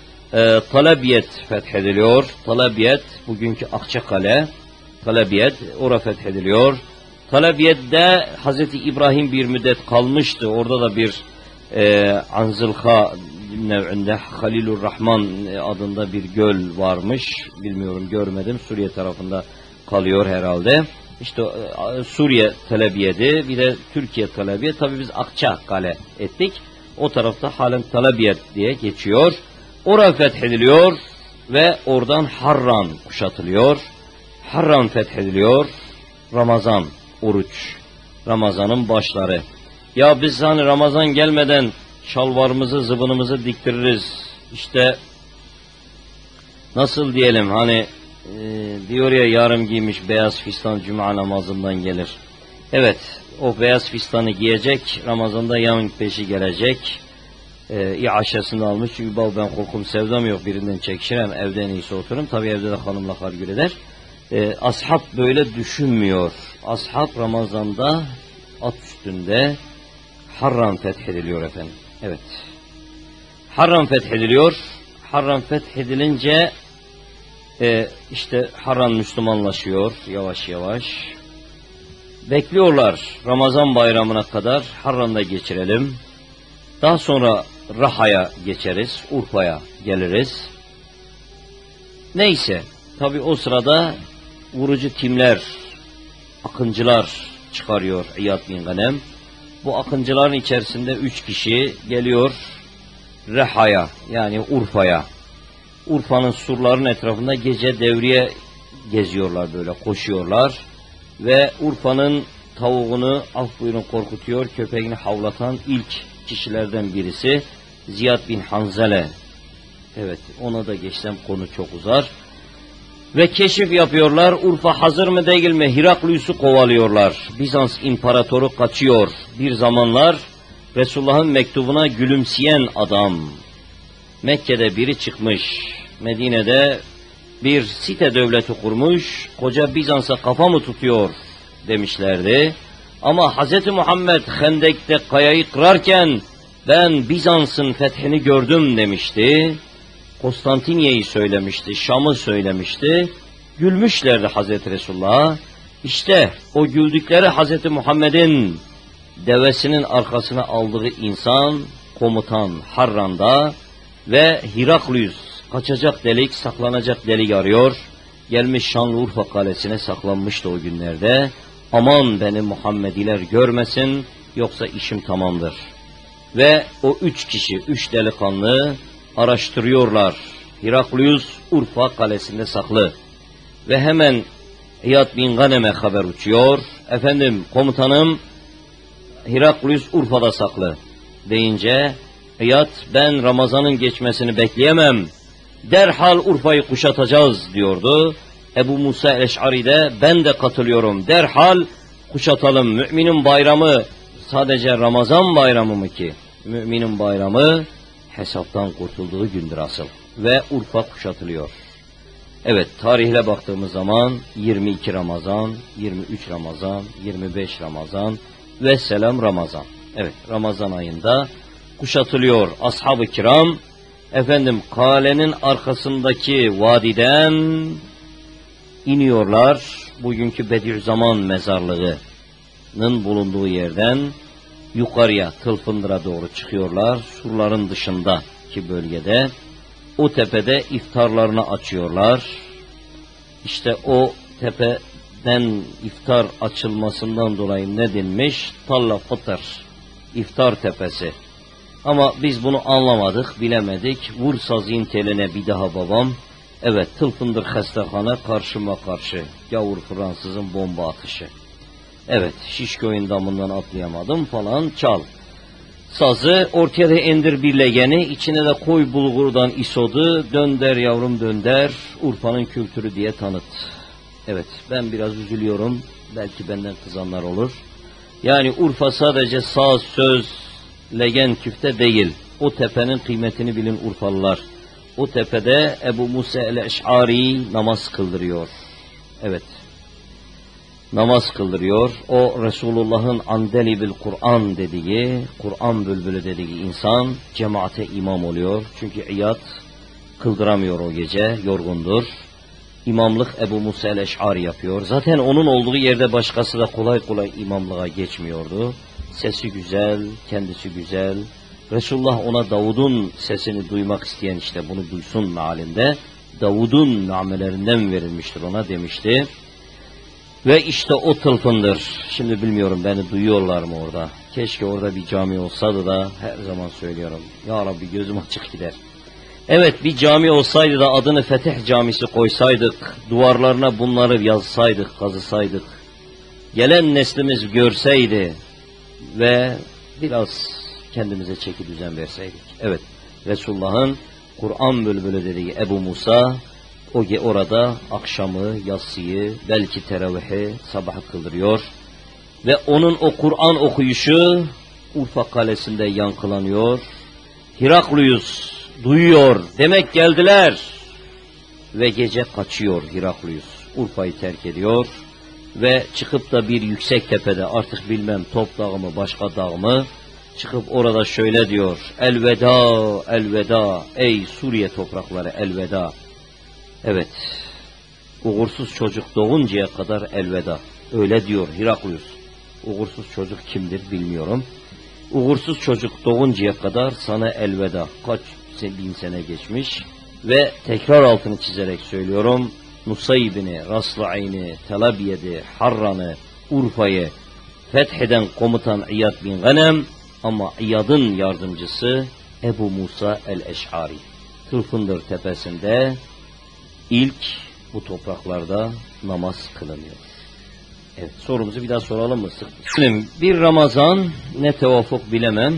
E, Talabiyet fethediliyor. Talabiyet, bugünkü Akçakale. Talabiyet, orada fethediliyor. Talabiyet'te Hazreti İbrahim bir müddet kalmıştı. Orada da bir e, Anzılha nev'inde Halilur Rahman adında bir göl varmış. Bilmiyorum, görmedim. Suriye tarafında kalıyor herhalde. İşte e, Suriye Talabiyeti, bir de Türkiye Talabiyet. Tabii biz Akçakale ettik. O tarafta halen Talabiyet diye geçiyor. Orada fethediliyor ve oradan Harran kuşatılıyor. Harran fethediliyor. Ramazan, oruç. Ramazan'ın başları. Ya biz hani Ramazan gelmeden şalvarımızı, zıbınımızı diktiririz. İşte nasıl diyelim, hani e, diyor ya, yarım giymiş beyaz fistan cuma namazından gelir. Evet, o beyaz fistanı giyecek, Ramazan'da yan peşi gelecek. E, İaşesini almış, çünkü ben korkum sevdam yok, birinden çekişirem, evde en iyisi otururum. Tabi evde de hanımla hargür eder. E, ashab böyle düşünmüyor. Ashab Ramazan'da at üstünde Harran fethediliyor efendim. Evet. Harran fethediliyor. Harran fethedilince e, işte Harran Müslümanlaşıyor yavaş yavaş. Bekliyorlar Ramazan bayramına kadar Harran'da geçirelim. Daha sonra Raha'ya geçeriz, Urfa'ya geliriz. Neyse, tabi o sırada vurucu timler, akıncılar çıkarıyor İyad bin Ganem. Bu akıncıların içerisinde üç kişi geliyor Raha'ya, yani Urfa'ya. Urfa'nın surlarının etrafında gece devriye geziyorlar, böyle koşuyorlar. Ve Urfa'nın tavuğunu, af buyurun, korkutuyor, köpeğini havlatan ilk kişilerden birisi Ziyad bin Hanzale. Evet, ona da geçsem konu çok uzar. Ve keşif yapıyorlar. Urfa hazır mı değil mi? Heraklius'u kovalıyorlar. Bizans imparatoru kaçıyor. Bir zamanlar Resulullah'ın mektubuna gülümseyen adam. Mekke'de biri çıkmış. Medine'de bir site devleti kurmuş. Koca Bizans'a kafa mı tutuyor demişlerdi. Ama Hz. Muhammed Hendek'te kayayı kırarken ben Bizans'ın fethini gördüm demişti. Konstantinye'yi söylemişti, Şam'ı söylemişti. Gülmüşlerdi Hazreti Resulullah'a. İşte o güldükleri Hazreti Muhammed'in devesinin arkasına aldığı insan, komutan Harran'da ve Hiraklius kaçacak delik, saklanacak delik arıyor. Gelmiş Şanlıurfa Kalesi'ne saklanmıştı o günlerde. Aman beni Muhammediler görmesin, yoksa işim tamamdır. Ve o üç kişi, üç delikanlı araştırıyorlar. Hiraklius Urfa Kalesi'nde saklı. Ve hemen İyad bin Ghanem'e haber uçuyor. Efendim komutanım Hiraklius Urfa'da saklı deyince İyad ben Ramazan'ın geçmesini bekleyemem. Derhal Urfa'yı kuşatacağız diyordu. Ebu Musa el-Eş'ari de ben de katılıyorum. Derhal kuşatalım. Müminin bayramı sadece Ramazan bayramı mı ki? Müminin bayramı hesaptan kurtulduğu gündür asıl. Ve Urfa kuşatılıyor. Evet, tarihle baktığımız zaman yirmi iki Ramazan, yirmi üç Ramazan, yirmi beş Ramazan ve selam Ramazan. Evet, Ramazan ayında kuşatılıyor ashab-ı kiram. Efendim kalenin arkasındaki vadiden iniyorlar. Bugünkü Bediüzzaman mezarlığının bulunduğu yerden yukarıya Tılfındır'a doğru çıkıyorlar. Surların dışındaki bölgede. O tepede iftarlarını açıyorlar. İşte o tepeden iftar açılmasından dolayı ne denmiş? Talla Fıtır, iftar tepesi. Ama biz bunu anlamadık, bilemedik. Vursa zin teline bir daha babam. Evet, Tılfındır hastahane karşıma karşı. Gavur Fransızın bomba atışı. Evet, Şişköy'ün damından atlayamadım falan, çal. Sazı ortaya da indir bir legeni, içine de koy bulgurdan isodu, dönder yavrum dönder, Urfa'nın kültürü diye tanıt. Evet, ben biraz üzülüyorum, belki benden kızanlar olur. Yani Urfa sadece saz, söz, legen, küfte değil. O tepenin kıymetini bilin Urfalılar. O tepede Ebu Musa el-Eş'ari namaz kıldırıyor. Evet. Namaz kıldırıyor. O Resulullah'ın andeli bil Kur'an dediği, Kur'an bülbülü dediği insan cemaate imam oluyor. Çünkü İyad kıldıramıyor o gece, yorgundur. İmamlık Ebu Musa el-Eş'ari yapıyor. Zaten onun olduğu yerde başkası da kolay kolay imamlığa geçmiyordu. Sesi güzel, kendisi güzel. Resulullah ona Davud'un sesini duymak isteyen işte bunu duysun mealinde. Davud'un namelerinden verilmiştir ona demişti. Ve işte o Tılfındır. Şimdi bilmiyorum beni duyuyorlar mı orada. Keşke orada bir cami olsaydı da her zaman söylüyorum. Ya Rabbi gözüm açık gider. Evet bir cami olsaydı da adını Fetih Camisi koysaydık. Duvarlarına bunları yazsaydık, kazısaydık. Gelen neslimiz görseydi ve biraz kendimize çeki düzen verseydik. Evet Resulullah'ın Kur'an bülbülü dediği Ebu Musa o orada akşamı, yatsıyı, belki teravihi, sabahı kıldırıyor. Ve onun o Kur'an okuyuşu Urfa Kalesi'nde yankılanıyor. Hiraklius duyuyor, demek geldiler. Ve gece kaçıyor Hiraklius. Urfa'yı terk ediyor. Ve çıkıp da bir yüksek tepede, artık bilmem Top Dağı mı, başka dağ mı, çıkıp orada şöyle diyor. Elveda, elveda, ey Suriye toprakları elveda. Evet, uğursuz çocuk doğuncaya kadar elveda. Öyle diyor Hiraklius. Uğursuz çocuk kimdir bilmiyorum. Uğursuz çocuk doğuncaya kadar sana elveda. Kaç bin sene geçmiş. Ve tekrar altını çizerek söylüyorum. Nusaybin'i, Rasla'ini, Telabiyed'i, Harran'ı, Urfa'yı fetheden komutan İyad bin Ghanem ama İyad'ın yardımcısı Ebu Musa el-Eş'ari. Tılfındır tepesinde İlk bu topraklarda namaz kılınıyor. Evet, sorumuzu bir daha soralım mı? Şimdi bir Ramazan ne tevafuk bilemem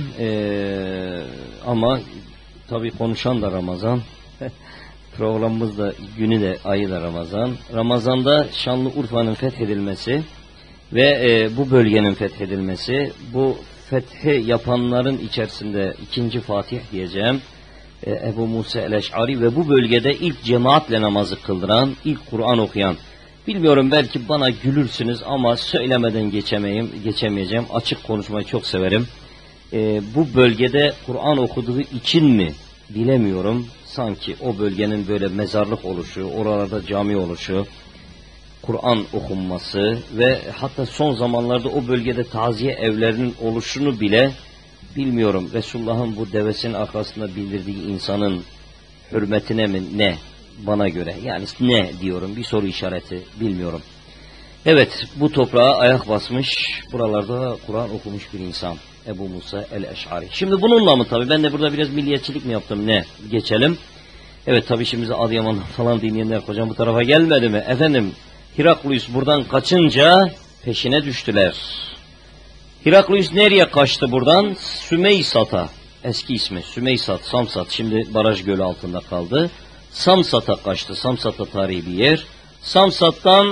ee, ama tabii konuşan da Ramazan. Programımız da günü de ayı da Ramazan. Ramazan'da Şanlıurfa'nın fethedilmesi ve e, bu bölgenin fethedilmesi, bu fethi yapanların içerisinde ikinci Fatih diyeceğim. Ebu Musa el-Eş'ari ve bu bölgede ilk cemaatle namazı kıldıran, ilk Kur'an okuyan. Bilmiyorum, belki bana gülürsünüz ama söylemeden geçemeyim, geçemeyeceğim. Açık konuşmayı çok severim. Ee, bu bölgede Kur'an okuduğu için mi bilemiyorum. Sanki o bölgenin böyle mezarlık oluşu, oralarda cami oluşu, Kur'an okunması ve hatta son zamanlarda o bölgede taziye evlerinin oluşunu bile bilmiyorum. Resulullah'ın bu devesinin arkasında bildirdiği insanın hürmetine mi ne, bana göre yani ne diyorum, bir soru işareti, bilmiyorum. Evet, bu toprağa ayak basmış, buralarda Kur'an okumuş bir insan Ebu Musa el-Eş'ari. Şimdi bununla mı, tabi ben de burada biraz milliyetçilik mi yaptım ne, geçelim. Evet, tabi şimdi Adıyaman'dan falan dinleyenler, hocam bu tarafa gelmedi mi? Efendim, Heraklius buradan kaçınca peşine düştüler. Heraklius nereye kaçtı buradan? Sümeysat'a, eski ismi Sümeysat, Samsat, şimdi baraj gölü altında kaldı. Samsat'a kaçtı. Samsat'ta tarihi bir yer. Samsat'tan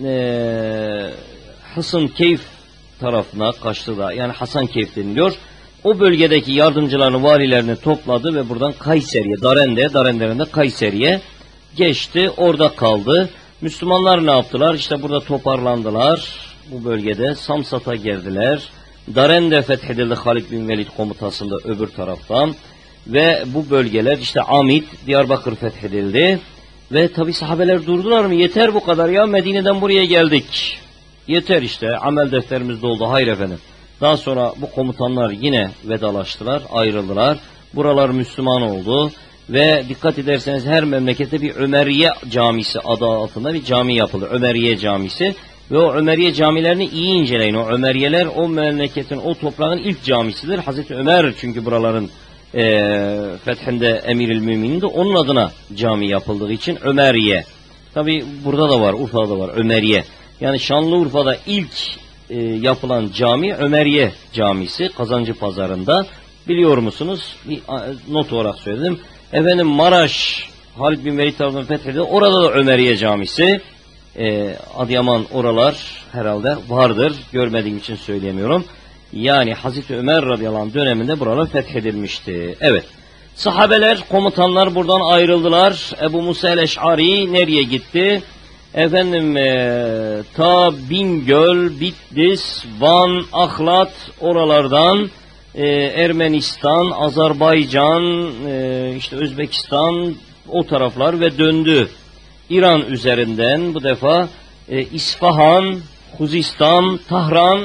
ee, Hasankeyf tarafına kaçtı da, yani Hasankeyf deniliyor. O bölgedeki yardımcılarını, valilerini topladı ve buradan Kayseri'ye, Darende, Darende'den de Kayseri'ye geçti. Orada kaldı. Müslümanlar ne yaptılar? İşte burada toparlandılar. Bu bölgede Samsat'a geldiler. Darende fethedildi Halid bin Velid komutasında öbür taraftan. Ve bu bölgeler işte Amid, Diyarbakır fethedildi. Ve tabi sahabeler durdular mı? Yeter bu kadar ya, Medine'den buraya geldik. Yeter işte, amel defterimiz doldu, hayır efendim. Daha sonra bu komutanlar yine vedalaştılar, ayrıldılar. Buralar Müslüman oldu. Ve dikkat ederseniz her memlekette bir Ömeriye Camisi adı altında bir cami yapılır. Ömeriye Camisi. Ve o Ömeriye camilerini iyi inceleyin. O Ömeriyeler o memleketin, o toprağın ilk camisidir. Hazreti Ömer çünkü buraların e, fethinde Emirül Mümin'di. Onun adına cami yapıldığı için Ömeriye. Tabi burada da var, Urfa'da da var Ömeriye. Yani Şanlıurfa'da ilk e, yapılan cami Ömeriye Camisi, Kazancı Pazarı'nda. Biliyor musunuz? Bir not olarak söyledim. Efendim Maraş, Halid bin Velid tarafından fethedildi. Orada da Ömeriye Camisi. Ee, Adıyaman, oralar herhalde vardır. Görmediğim için söyleyemiyorum. Yani Hazreti Ömer radıyallahu anh döneminde buralar fethedilmişti. Evet. Sahabeler, komutanlar buradan ayrıldılar. Ebu Musa el-Eş'ari nereye gitti? Efendim e, ta Bingöl, Bitlis, Van, Ahlat, oralardan e, Ermenistan, Azerbaycan, e, işte Özbekistan, o taraflar ve döndü. İran üzerinden bu defa e, İsfahan, Huzistan, Tahran.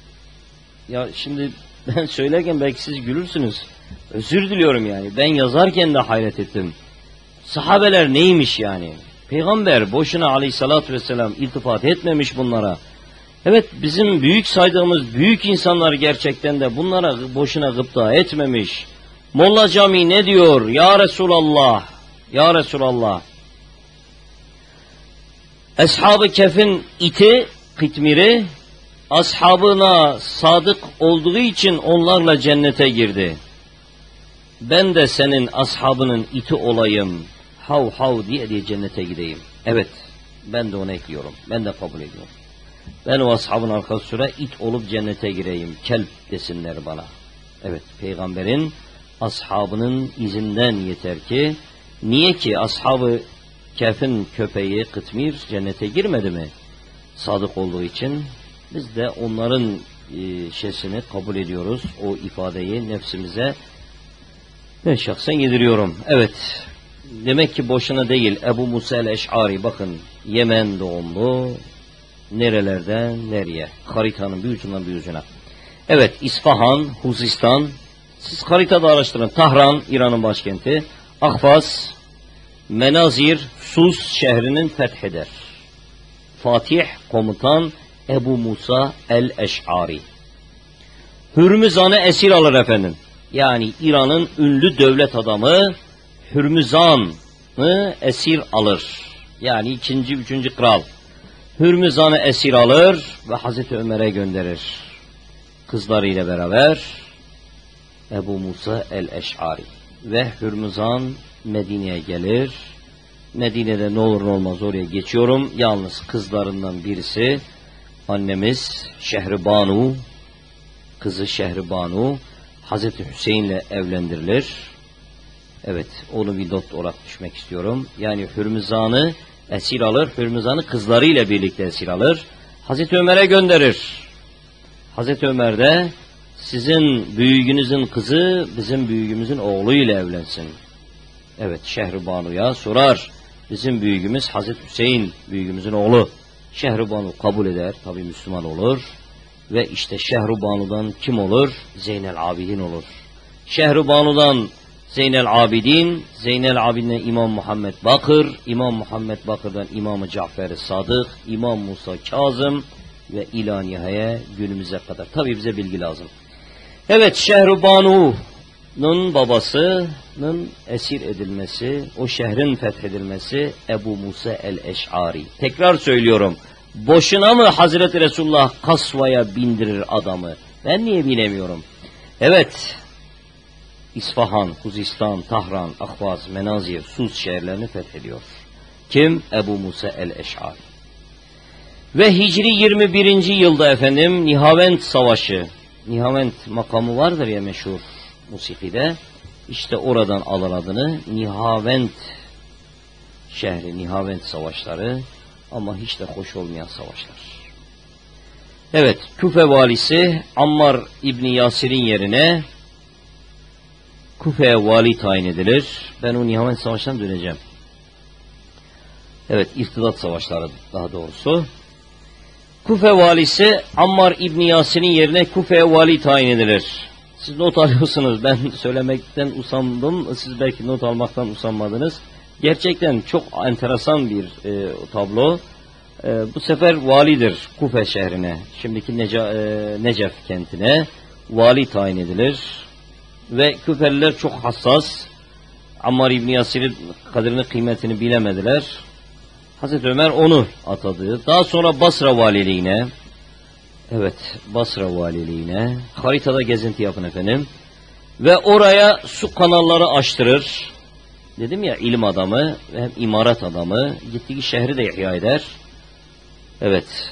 Ya şimdi ben söylerken belki siz gülürsünüz. Özür diliyorum yani. Ben yazarken de hayret ettim. Sahabeler neymiş yani? Peygamber boşuna aleyhissalatü vesselam iltifat etmemiş bunlara. Evet, bizim büyük saydığımız büyük insanlar gerçekten de bunlara boşuna gıpta etmemiş. Molla Cami ne diyor? Ya Resulallah, Ya Resulallah. Ashab-ı Kehf'in iti, Kıtmir'i, ashabına sadık olduğu için onlarla cennete girdi. Ben de senin ashabının iti olayım, hav hav diye diye cennete gideyim. Evet, ben de onu ekliyorum, ben de kabul ediyorum. Ben o ashabın arkası sıra it olup cennete gireyim, kelp desinler bana. Evet, peygamberin ashabının izinden yeter ki, niye ki ashab-ı Kehf'in köpeği Kıtmir cennete girmedi mi? Sadık olduğu için biz de onların e, şeysini kabul ediyoruz. O ifadeyi nefsimize ben şahsen yediriyorum. Evet, demek ki boşuna değil. Ebu Musa el-Eş'ari, bakın Yemen doğumlu, nerelerden nereye? Haritanın bir ucundan bir ucuna. Evet, İsfahan, Huzistan, siz haritada araştırın. Tahran, İran'ın başkenti. Ahvaz, Menazir, Sus şehrinin fetheder. Fatih komutan Ebu Musa el-Eş'ari. Hürmüzan'ı esir alır efendim. Yani İran'ın ünlü devlet adamı Hürmüzan'ı esir alır. Yani ikinci, üçüncü kral. Hürmüzan'ı esir alır ve Hazreti Ömer'e gönderir. Kızlarıyla beraber Ebu Musa el-Eş'ari. Ve Hürmüzan Medine'ye gelir. Medine'de ne olur ne olmaz oraya geçiyorum. Yalnız kızlarından birisi annemiz Şehribanu, kızı Şehribanu Hazreti Hüseyin'le evlendirilir. Evet, onu bir not olarak düşmek istiyorum. Yani Hürmüzan'ı esir alır. Hürmüzan'ı kızlarıyla birlikte esir alır. Hazreti Ömer'e gönderir. Hazreti Ömer de sizin büyüğünüzün kızı bizim büyüğümüzün oğluyla evlensin. Evet, Şehribanu'ya sorar. Bizim büyüğümüz Hazreti Hüseyin, büyüğümüzün oğlu. Şehribanu kabul eder, tabi Müslüman olur. Ve işte Şehribanu'dan kim olur? Zeynel Abidin olur. Şehribanu'dan Zeynel Abidin, Zeynel Abidin'e İmam Muhammed Bakır, İmam Muhammed Bakır'dan İmam-ı Cafer-i Sadık, İmam Musa Kazım ve ila nihaya günümüze kadar. Tabi bize bilgi lazım. Evet, Şehribanu'nun babasının esir edilmesi, o şehrin fethedilmesi Ebu Musa el-Eş'ari. Tekrar söylüyorum, boşuna mı Hazreti Resulullah kasvaya bindirir adamı? Ben niye bilemiyorum? Evet, İsfahan, Huzistan, Tahran, Ahvaz, Menazir, Sus şehirlerini fethediyor. Kim? Ebu Musa el-Eş'ari. Ve Hicri yirmi birinci yılda efendim Nihavend Savaşı, Nihavend makamı vardır ya meşhur musikide, işte oradan alır adını. Nihavend şehri, Nihavend savaşları, ama hiç de hoş olmayan savaşlar. Evet, Küfe valisi Ammar İbni Yasir'in yerine Küfe'ye vali tayin edilir. Ben o Nihavend savaştan döneceğim. Evet, irtidat savaşları daha doğrusu. Küfe valisi Ammar İbni Yasir'in yerine Küfe'ye vali tayin edilir. Siz not alıyorsunuz. Ben söylemekten usandım. Siz belki not almaktan usanmadınız. Gerçekten çok enteresan bir e, tablo. E, bu sefer validir Küfe şehrine, şimdiki Neca, e, Necef kentine vali tayin edilir. Ve Küfeliler çok hassas. Ammar İbni Yasir'in kadrini, kıymetini bilemediler. Hazreti Ömer onu atadı. Daha sonra Basra valiliğine, evet Basra valiliğine, haritada gezinti yapın efendim. Ve oraya su kanalları açtırır. Dedim ya, ilim adamı ve hem imaret adamı, gittiği şehri de ihya eder. Evet.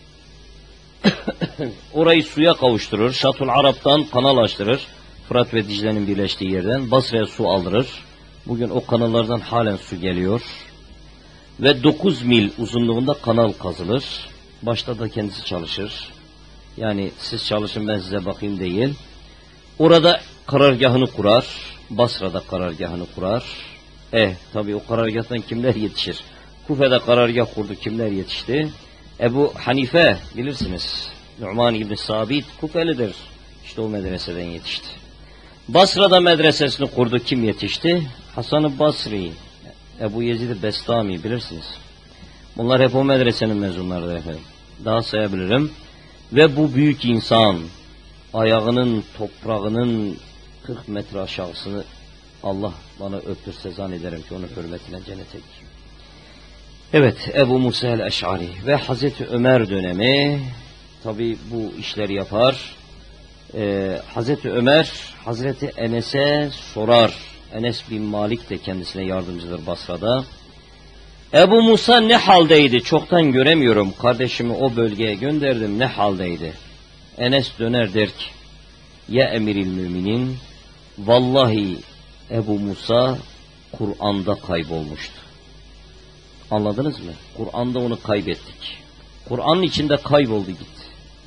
Orayı suya kavuşturur. Şatul Arap'tan kanal açtırır. Fırat ve Dicle'nin birleştiği yerden Basra'ya su aldırır. Bugün o kanallardan halen su geliyor. Ve dokuz mil uzunluğunda kanal kazılır. Başta da kendisi çalışır. Yani siz çalışın ben size bakayım değil. Orada karargahını kurar. Basra'da karargahını kurar. Eh tabi o karargahtan kimler yetişir? Kufe'de karargah kurdu, kimler yetişti? Ebu Hanife bilirsiniz. Nu'man İbni Sabit Kufelidir. İşte o medreseden yetişti. Basra'da medresesini kurdu, kim yetişti? Hasan-ı Basri, Ebu Yezid-i Bestami bilirsiniz. Bunlar hep o medresenin mezunlarıdır efendim. Daha sayabilirim. Ve bu büyük insan ayağının toprağının kırk metre aşağısını Allah bana öptürse zannederim ki onun hürmetine cennete gidiyor. Evet, Ebu Musa el-Eş'ari ve Hazreti Ömer dönemi tabi bu işleri yapar. Ee, Hazreti Ömer Hazreti Enes'e sorar. Enes bin Malik de kendisine yardımcıdır Basra'da. Ebu Musa ne haldeydi? Çoktan göremiyorum. Kardeşimi o bölgeye gönderdim. Ne haldeydi? Enes döner der ki, ya emiril müminin, vallahi Ebu Musa Kur'an'da kaybolmuştu. Anladınız mı? Kur'an'da onu kaybettik. Kur'an'ın içinde kayboldu gitti.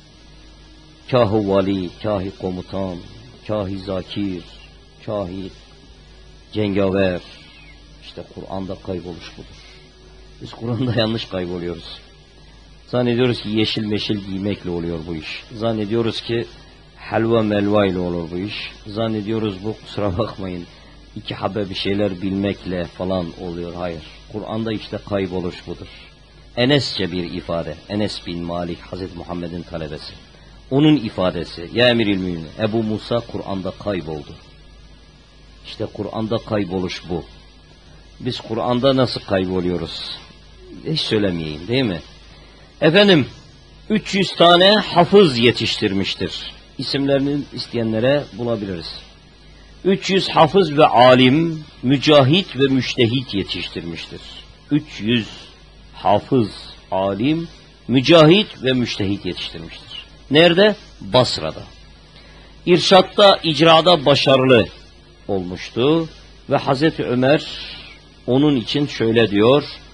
Kâh-ı vali, kâh-ı komutan, kâh-ı zakir, kâh-ı cengaver. İşte Kur'an'da kayboluş budur. Biz Kur'an'da yanlış kayboluyoruz. Zannediyoruz ki yeşil meşil giymekle oluyor bu iş. Zannediyoruz ki helva melva ile olur bu iş. Zannediyoruz bu, kusura bakmayın, iki haber bir şeyler bilmekle falan oluyor. Hayır. Kur'an'da işte kayboluş budur. Enesçe bir ifade. Enes bin Malik, Hazreti Muhammed'in talebesi. Onun ifadesi. Ya emiril müminin, Ebu Musa Kur'an'da kayboldu. İşte Kur'an'da kayboluş bu. Biz Kur'an'da nasıl kayboluyoruz? Hiç söylemeyeyim değil mi? Efendim, üç yüz tane hafız yetiştirmiştir. İsimlerini isteyenlere bulabiliriz. üç yüz hafız ve alim, mücahit ve müştehit yetiştirmiştir. üç yüz hafız, alim, mücahit ve müştehit yetiştirmiştir. Nerede? Basra'da. İrşatta, icrada başarılı olmuştu ve Hazreti Ömer onun için şöyle diyor: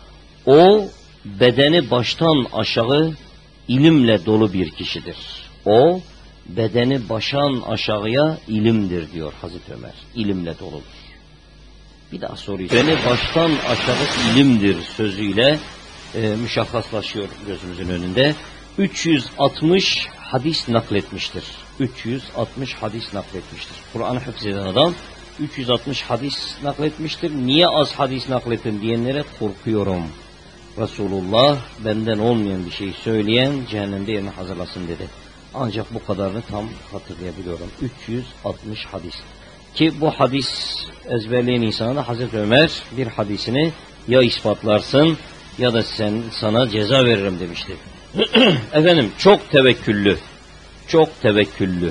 O bedeni baştan aşağı ilimle dolu bir kişidir. O bedeni baştan aşağıya ilimdir diyor Hazreti Ömer. İlimle doludur. Bir daha soruyu. Beni baştan aşağı ilimdir sözüyle e, müşahhaslaşıyor gözümüzün önünde. üç yüz altmış hadis nakletmiştir. üç yüz altmış hadis nakletmiştir. Kur'an'ı hafızeden adam üç yüz altmış hadis nakletmiştir. Niye az hadis naklettin diyenlere korkuyorum. Resulullah benden olmayan bir şey söyleyen cehennemde yerini hazırlasın dedi. Ancak bu kadarını tam hatırlayabiliyorum. üç yüz altmış hadis. Ki bu hadis ezberleyen insana da Hazreti Ömer bir hadisini ya ispatlarsın ya da sen sana ceza veririm demişti. Efendim çok tevekküllü. Çok tevekküllü.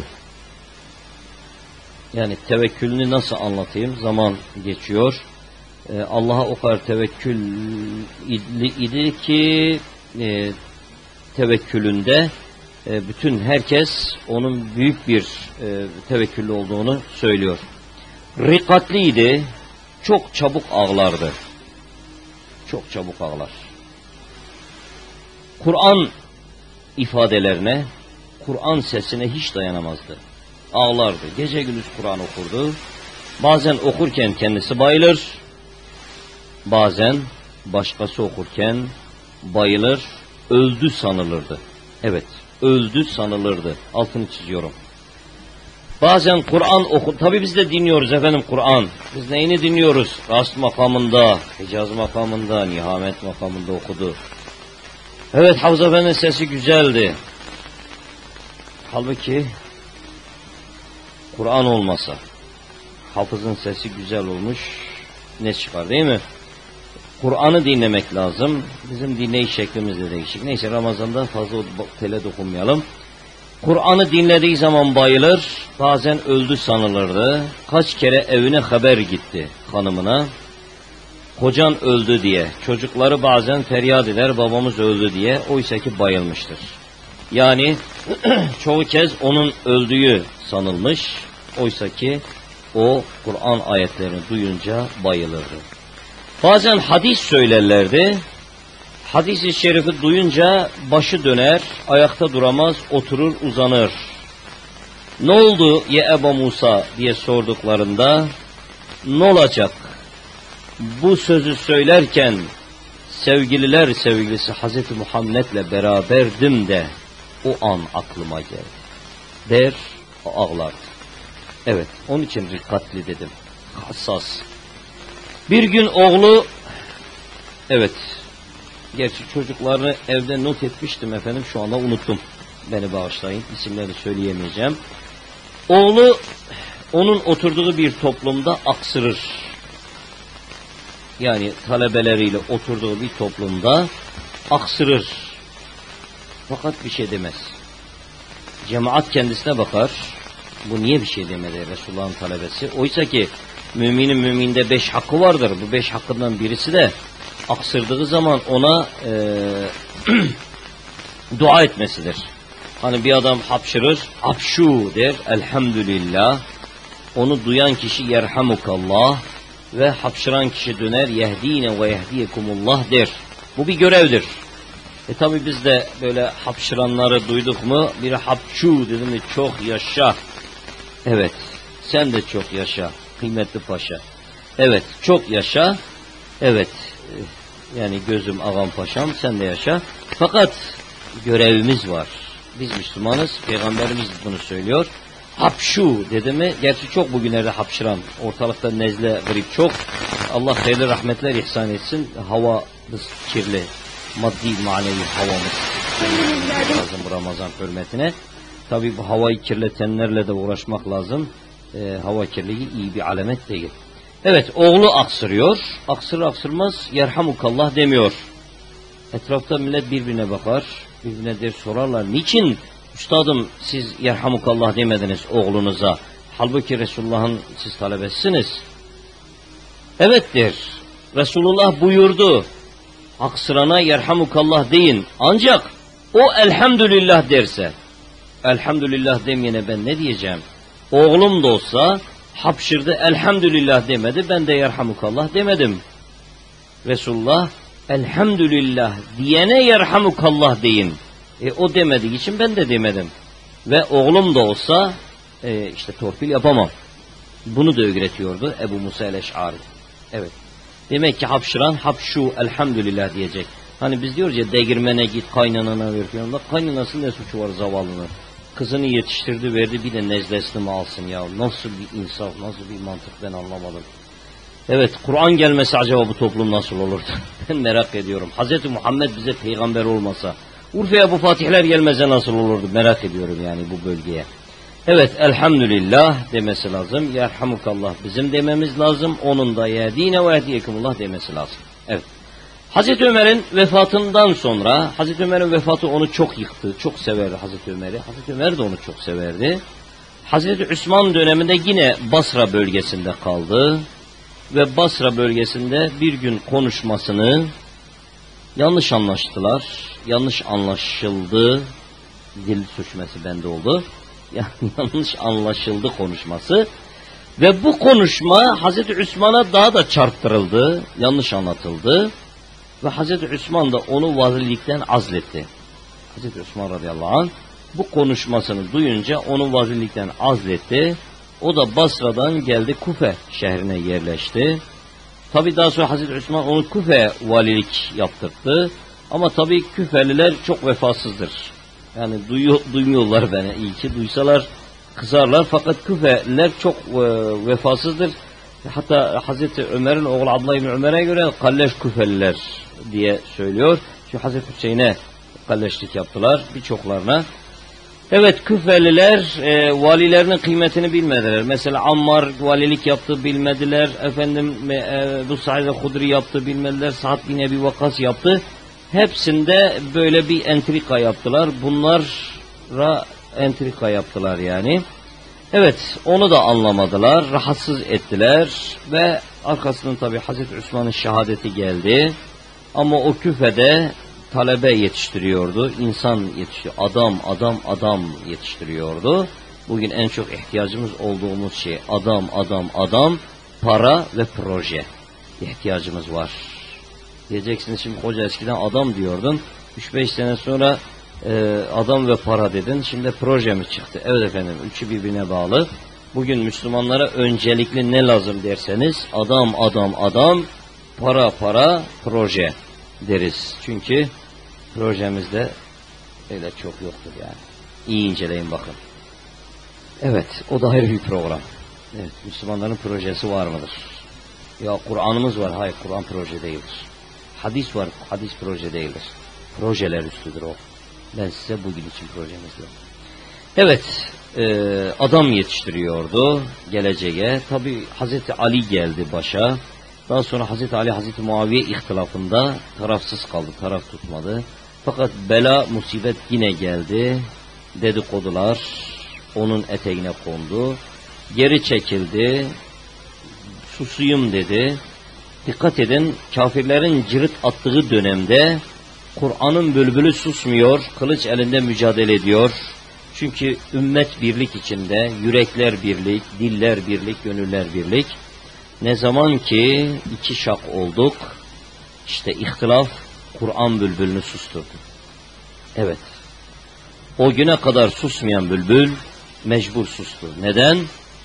Yani tevekkülünü nasıl anlatayım? Zaman geçiyor. Ee, Allah'a o kadar tevekkül idi, idi ki e, tevekkülünde e, bütün herkes onun büyük bir e, tevekküllü olduğunu söylüyor. Rikatliydi. Çok çabuk ağlardı. Çok çabuk ağlar. Kur'an ifadelerine, Kur'an sesine hiç dayanamazdı. Ağlardı. Gece gündüz Kur'an okurdu. Bazen okurken kendisi bayılır. Bazen başkası okurken bayılır, öldü sanılırdı. Evet, öldü sanılırdı. Altını çiziyorum. Bazen Kur'an okur. Tabi biz de dinliyoruz efendim Kur'an. Biz neyini dinliyoruz? Rast makamında, Hicaz makamında, Nihamet makamında okudu. Evet, Hafız Efendi'nin sesi güzeldi. Halbuki Kur'an olmasa, Hafız'ın sesi güzel olmuş, ne çıkar değil mi? Kur'an'ı dinlemek lazım. Bizim dinleyiş şeklimiz de değişik. Neyse, Ramazan'da fazla tele dokunmayalım. Kur'an'ı dinlediği zaman bayılır, bazen öldü sanılırdı. Kaç kere evine haber gitti hanımına. Kocan öldü diye. Çocukları bazen feryat eder, babamız öldü diye. Oysa ki bayılmıştır. Yani çoğu kez onun öldüğü sanılmış. Oysa ki o Kur'an ayetlerini duyunca bayılırdı. Bazen hadis söylerlerdi. Hadis-i şerifi duyunca başı döner, ayakta duramaz, oturur, uzanır. Ne oldu ya Ebu Musa diye sorduklarında, ne olacak? Bu sözü söylerken sevgililer sevgilisi Hazreti Muhammed'le beraberdim de o an aklıma geldi. Der, o ağlardı. Evet, onun için rikkatli dedim. Hassas. Bir gün oğlu, evet, gerçi çocuklarını evde not etmiştim efendim, şu anda unuttum. Beni bağışlayın, isimleri söyleyemeyeceğim. Oğlu, onun oturduğu bir toplumda aksırır. Yani talebeleriyle oturduğu bir toplumda aksırır. Fakat bir şey demez. Cemaat kendisine bakar. Bu niye bir şey demedi Resulullah'ın talebesi? Oysa ki müminin müminde beş hakkı vardır. Bu beş hakkından birisi de aksırdığı zaman ona e, dua etmesidir. Hani bir adam hapşırır, hapşu der, elhamdülillah. Onu duyan kişi yerhamukallah ve hapşıran kişi döner, yehdine ve yehdiyekumullah der. Bu bir görevdir. E tabi biz de böyle hapşıranları duyduk mu, biri hapşu dedi mi çok yaşa. Evet, sen de çok yaşa kıymetli paşa. Evet, çok yaşa. Evet, yani gözüm ağam paşam, sen de yaşa. Fakat görevimiz var. Biz Müslümanız, Peygamberimiz bunu söylüyor. Hapşu dedi mi, gerçi çok bugünlerde hapşıran, ortalıkta nezle, grip çok. Allah hayırlı rahmetler ihsan etsin. Havamız kirli, maddi manevi havamız lazım bu Ramazan hürmetine. Tabi bu havayı kirletenlerle de uğraşmak lazım. E, hava kirliliği iyi bir alamet değil. Evet, oğlu aksırıyor. Aksır aksırmaz yerhamukallah demiyor. Etrafta millet birbirine bakar. Birbirine der, sorarlar. Niçin üstadım siz yerhamukallah demediniz oğlunuza? Halbuki Resulullah'ın siz talebesiniz. Evet der. Resulullah buyurdu. Aksırana yerhamukallah deyin. Ancak o elhamdülillah derse, elhamdülillah demeyene ben ne diyeceğim? Oğlum da olsa hapşırdı, elhamdülillah demedi, ben de yerhamukallah demedim. Resulullah elhamdülillah diyene yerhamukallah deyin. E, o demediği için ben de demedim. Ve oğlum da olsa e, işte torpil yapamam. Bunu da öğretiyordu Ebu Musa el-Eş'ari. Evet. Demek ki hapşıran hapşu elhamdülillah diyecek. Hani biz diyoruz ya değirmene git kaynanana ver falan. Kaynanasının ne suçu var zavallının? Kızını yetiştirdi verdi bir de nezlesini mi alsın ya? Nasıl bir insaf, nasıl bir mantık ben anlamadım. Evet, Kur'an gelmesi acaba bu toplum nasıl olurdu? Ben merak ediyorum. Hazreti Muhammed bize peygamber olmasa, Urfa'ya bu fatihler gelmese nasıl olurdu? Merak ediyorum yani bu bölgeye. Evet, elhamdülillah demesi lazım. Yerhamukallah bizim dememiz lazım. Onun da yedine ve yediyekumullah demesi lazım. Evet. Hazreti Ömer'in vefatından sonra, Hazreti Ömer'in vefatı onu çok yıktı. Çok severdi Hazreti Ömer'i. Hazreti Ömer de onu çok severdi. Hazreti Osman döneminde yine Basra bölgesinde kaldı. Ve Basra bölgesinde bir gün konuşmasını yanlış anlaştılar. Yanlış anlaşıldı. Dil sürçmesi bende oldu. Yani yanlış anlaşıldı konuşması. Ve bu konuşma Hazreti Osman'a daha da çarptırıldı. Yanlış anlatıldı. Ve Hazreti Osman da onu vazirlikten azletti. Hazreti Osman radıyallahu anh bu konuşmasını duyunca onu vazirlikten azletti. O da Basra'dan geldi Kufe şehrine yerleşti. Tabi daha sonra Hazreti Osman onu Kufe valilik yaptırdı. Ama tabi Küfeliler çok vefasızdır. Yani duyuyor, duymuyorlar beni. İyi ki duysalar kızarlar. Fakat Küfeliler çok e, vefasızdır. Hatta Hazreti Ömer'in oğlu Abdullah İbni Ömer'e göre kalleş Küfeliler diye söylüyor. Çünkü Hazreti Hüseyin'e kalleşlik yaptılar birçoklarına. Evet, Küfeliler e, valilerinin kıymetini bilmediler. Mesela Ammar valilik yaptı bilmediler. Efendim e, bu Said el-Hudri yaptı bilmediler. Sa'd bin Ebi Vakkas yaptı. Hepsinde böyle bir entrika yaptılar. Bunlara entrika yaptılar yani. Evet, onu da anlamadılar. Rahatsız ettiler. Ve arkasından tabi Hazreti Osman'ın şehadeti geldi. Ama o Küfe'de talebe yetiştiriyordu, insan yetiştiriyor, adam, adam, adam yetiştiriyordu. Bugün en çok ihtiyacımız olduğumuz şey adam, adam, adam, para ve proje ihtiyacımız var. Diyeceksiniz şimdi hoca eskiden adam diyordun, üç beş sene sonra e, adam ve para dedin, şimdi proje mi çıktı? Evet efendim, üçü birbirine bağlı. Bugün Müslümanlara öncelikli ne lazım derseniz, adam, adam, adam, para, para, proje deriz. Çünkü projemizde öyle çok yoktur yani. İyi inceleyin bakın. Evet, o da ayrı bir program. Evet, Müslümanların projesi var mıdır? Ya Kur'an'ımız var, hayır Kur'an proje değildir. Hadis var, hadis proje değildir. Projeler üstüdür o. Ben size bugün için projemiz yok. Evet, e, adam yetiştiriyordu geleceğe. Tabi Hazreti Ali geldi başa. Daha sonra Hazreti Ali, Hazreti Muaviye ihtilafında tarafsız kaldı, taraf tutmadı. Fakat bela, musibet yine geldi. Dedikodular onun eteğine kondu. Geri çekildi. Susuyum dedi. Dikkat edin, kafirlerin cirit attığı dönemde Kur'an'ın bülbülü susmuyor, kılıç elinde mücadele ediyor. Çünkü ümmet birlik içinde, yürekler birlik, diller birlik, gönüller birlik. Ne zaman ki iki şak olduk, işte ihtilaf Kur'an bülbülünü susturdu. Evet, o güne kadar susmayan bülbül mecbur sustu. Neden?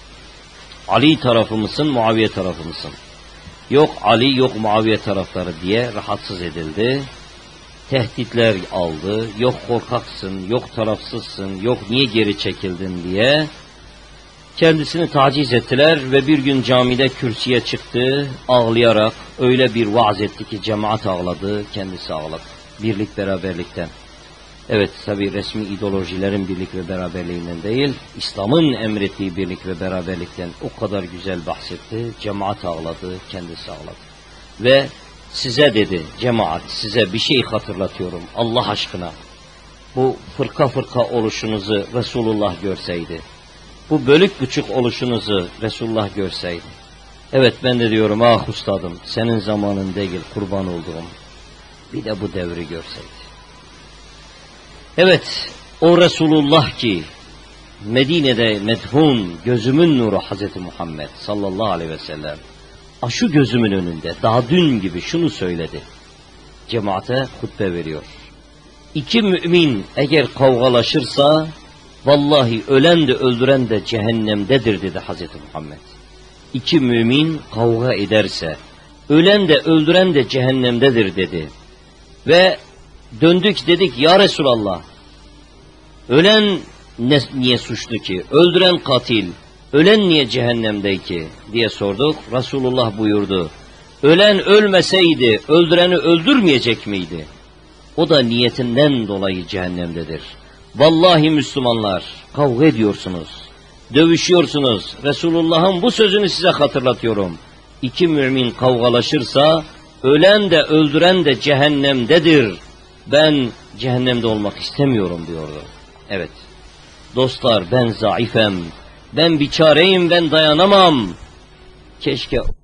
Ali tarafı mısın, Muaviye tarafı mısın? Yok Ali, yok Muaviye tarafları diye rahatsız edildi. Tehditler aldı. Yok korkaksın, yok tarafsızsın, yok niye geri çekildin diye. Kendisini taciz ettiler ve bir gün camide kürsüye çıktı, ağlayarak öyle bir vaaz etti ki cemaat ağladı, kendisi ağladı. Birlik beraberlikten. Evet, tabi resmi ideolojilerin birlik ve beraberliğinden değil, İslam'ın emrettiği birlik ve beraberlikten o kadar güzel bahsetti, cemaat ağladı, kendisi ağladı. Ve size dedi, cemaat, size bir şey hatırlatıyorum Allah aşkına. Bu fırka fırka oluşunuzu Resulullah görseydi, bu bölük buçuk oluşunuzu Resulullah görseydi. Evet, ben de diyorum, ah ustadım, senin zamanın değil, kurban olduğum. Bir de bu devri görseydi. Evet, o Resulullah ki Medine'de medfun, gözümün nuru Hazreti Muhammed sallallahu aleyhi ve sellem, şu gözümün önünde daha dün gibi şunu söyledi. cemaate hutbe veriyor. İki mümin eğer kavgalaşırsa, vallahi ölen de öldüren de cehennemdedir dedi Hazreti Muhammed. İki mümin kavga ederse, ölen de öldüren de cehennemdedir dedi. Ve döndük dedik, ya Resulallah, ölen ne, niye suçlu ki? Öldüren katil, ölen niye cehennemde ki? Diye sorduk. Resulullah buyurdu, ölen ölmeseydi öldüreni öldürmeyecek miydi? O da niyetinden dolayı cehennemdedir. Vallahi Müslümanlar, kavga ediyorsunuz, dövüşüyorsunuz. Resulullah'ın bu sözünü size hatırlatıyorum. İki mümin kavgalaşırsa, ölen de öldüren de cehennemdedir. Ben cehennemde olmak istemiyorum diyordu. Evet, dostlar, ben zaifem, ben biçareyim, ben dayanamam. Keşke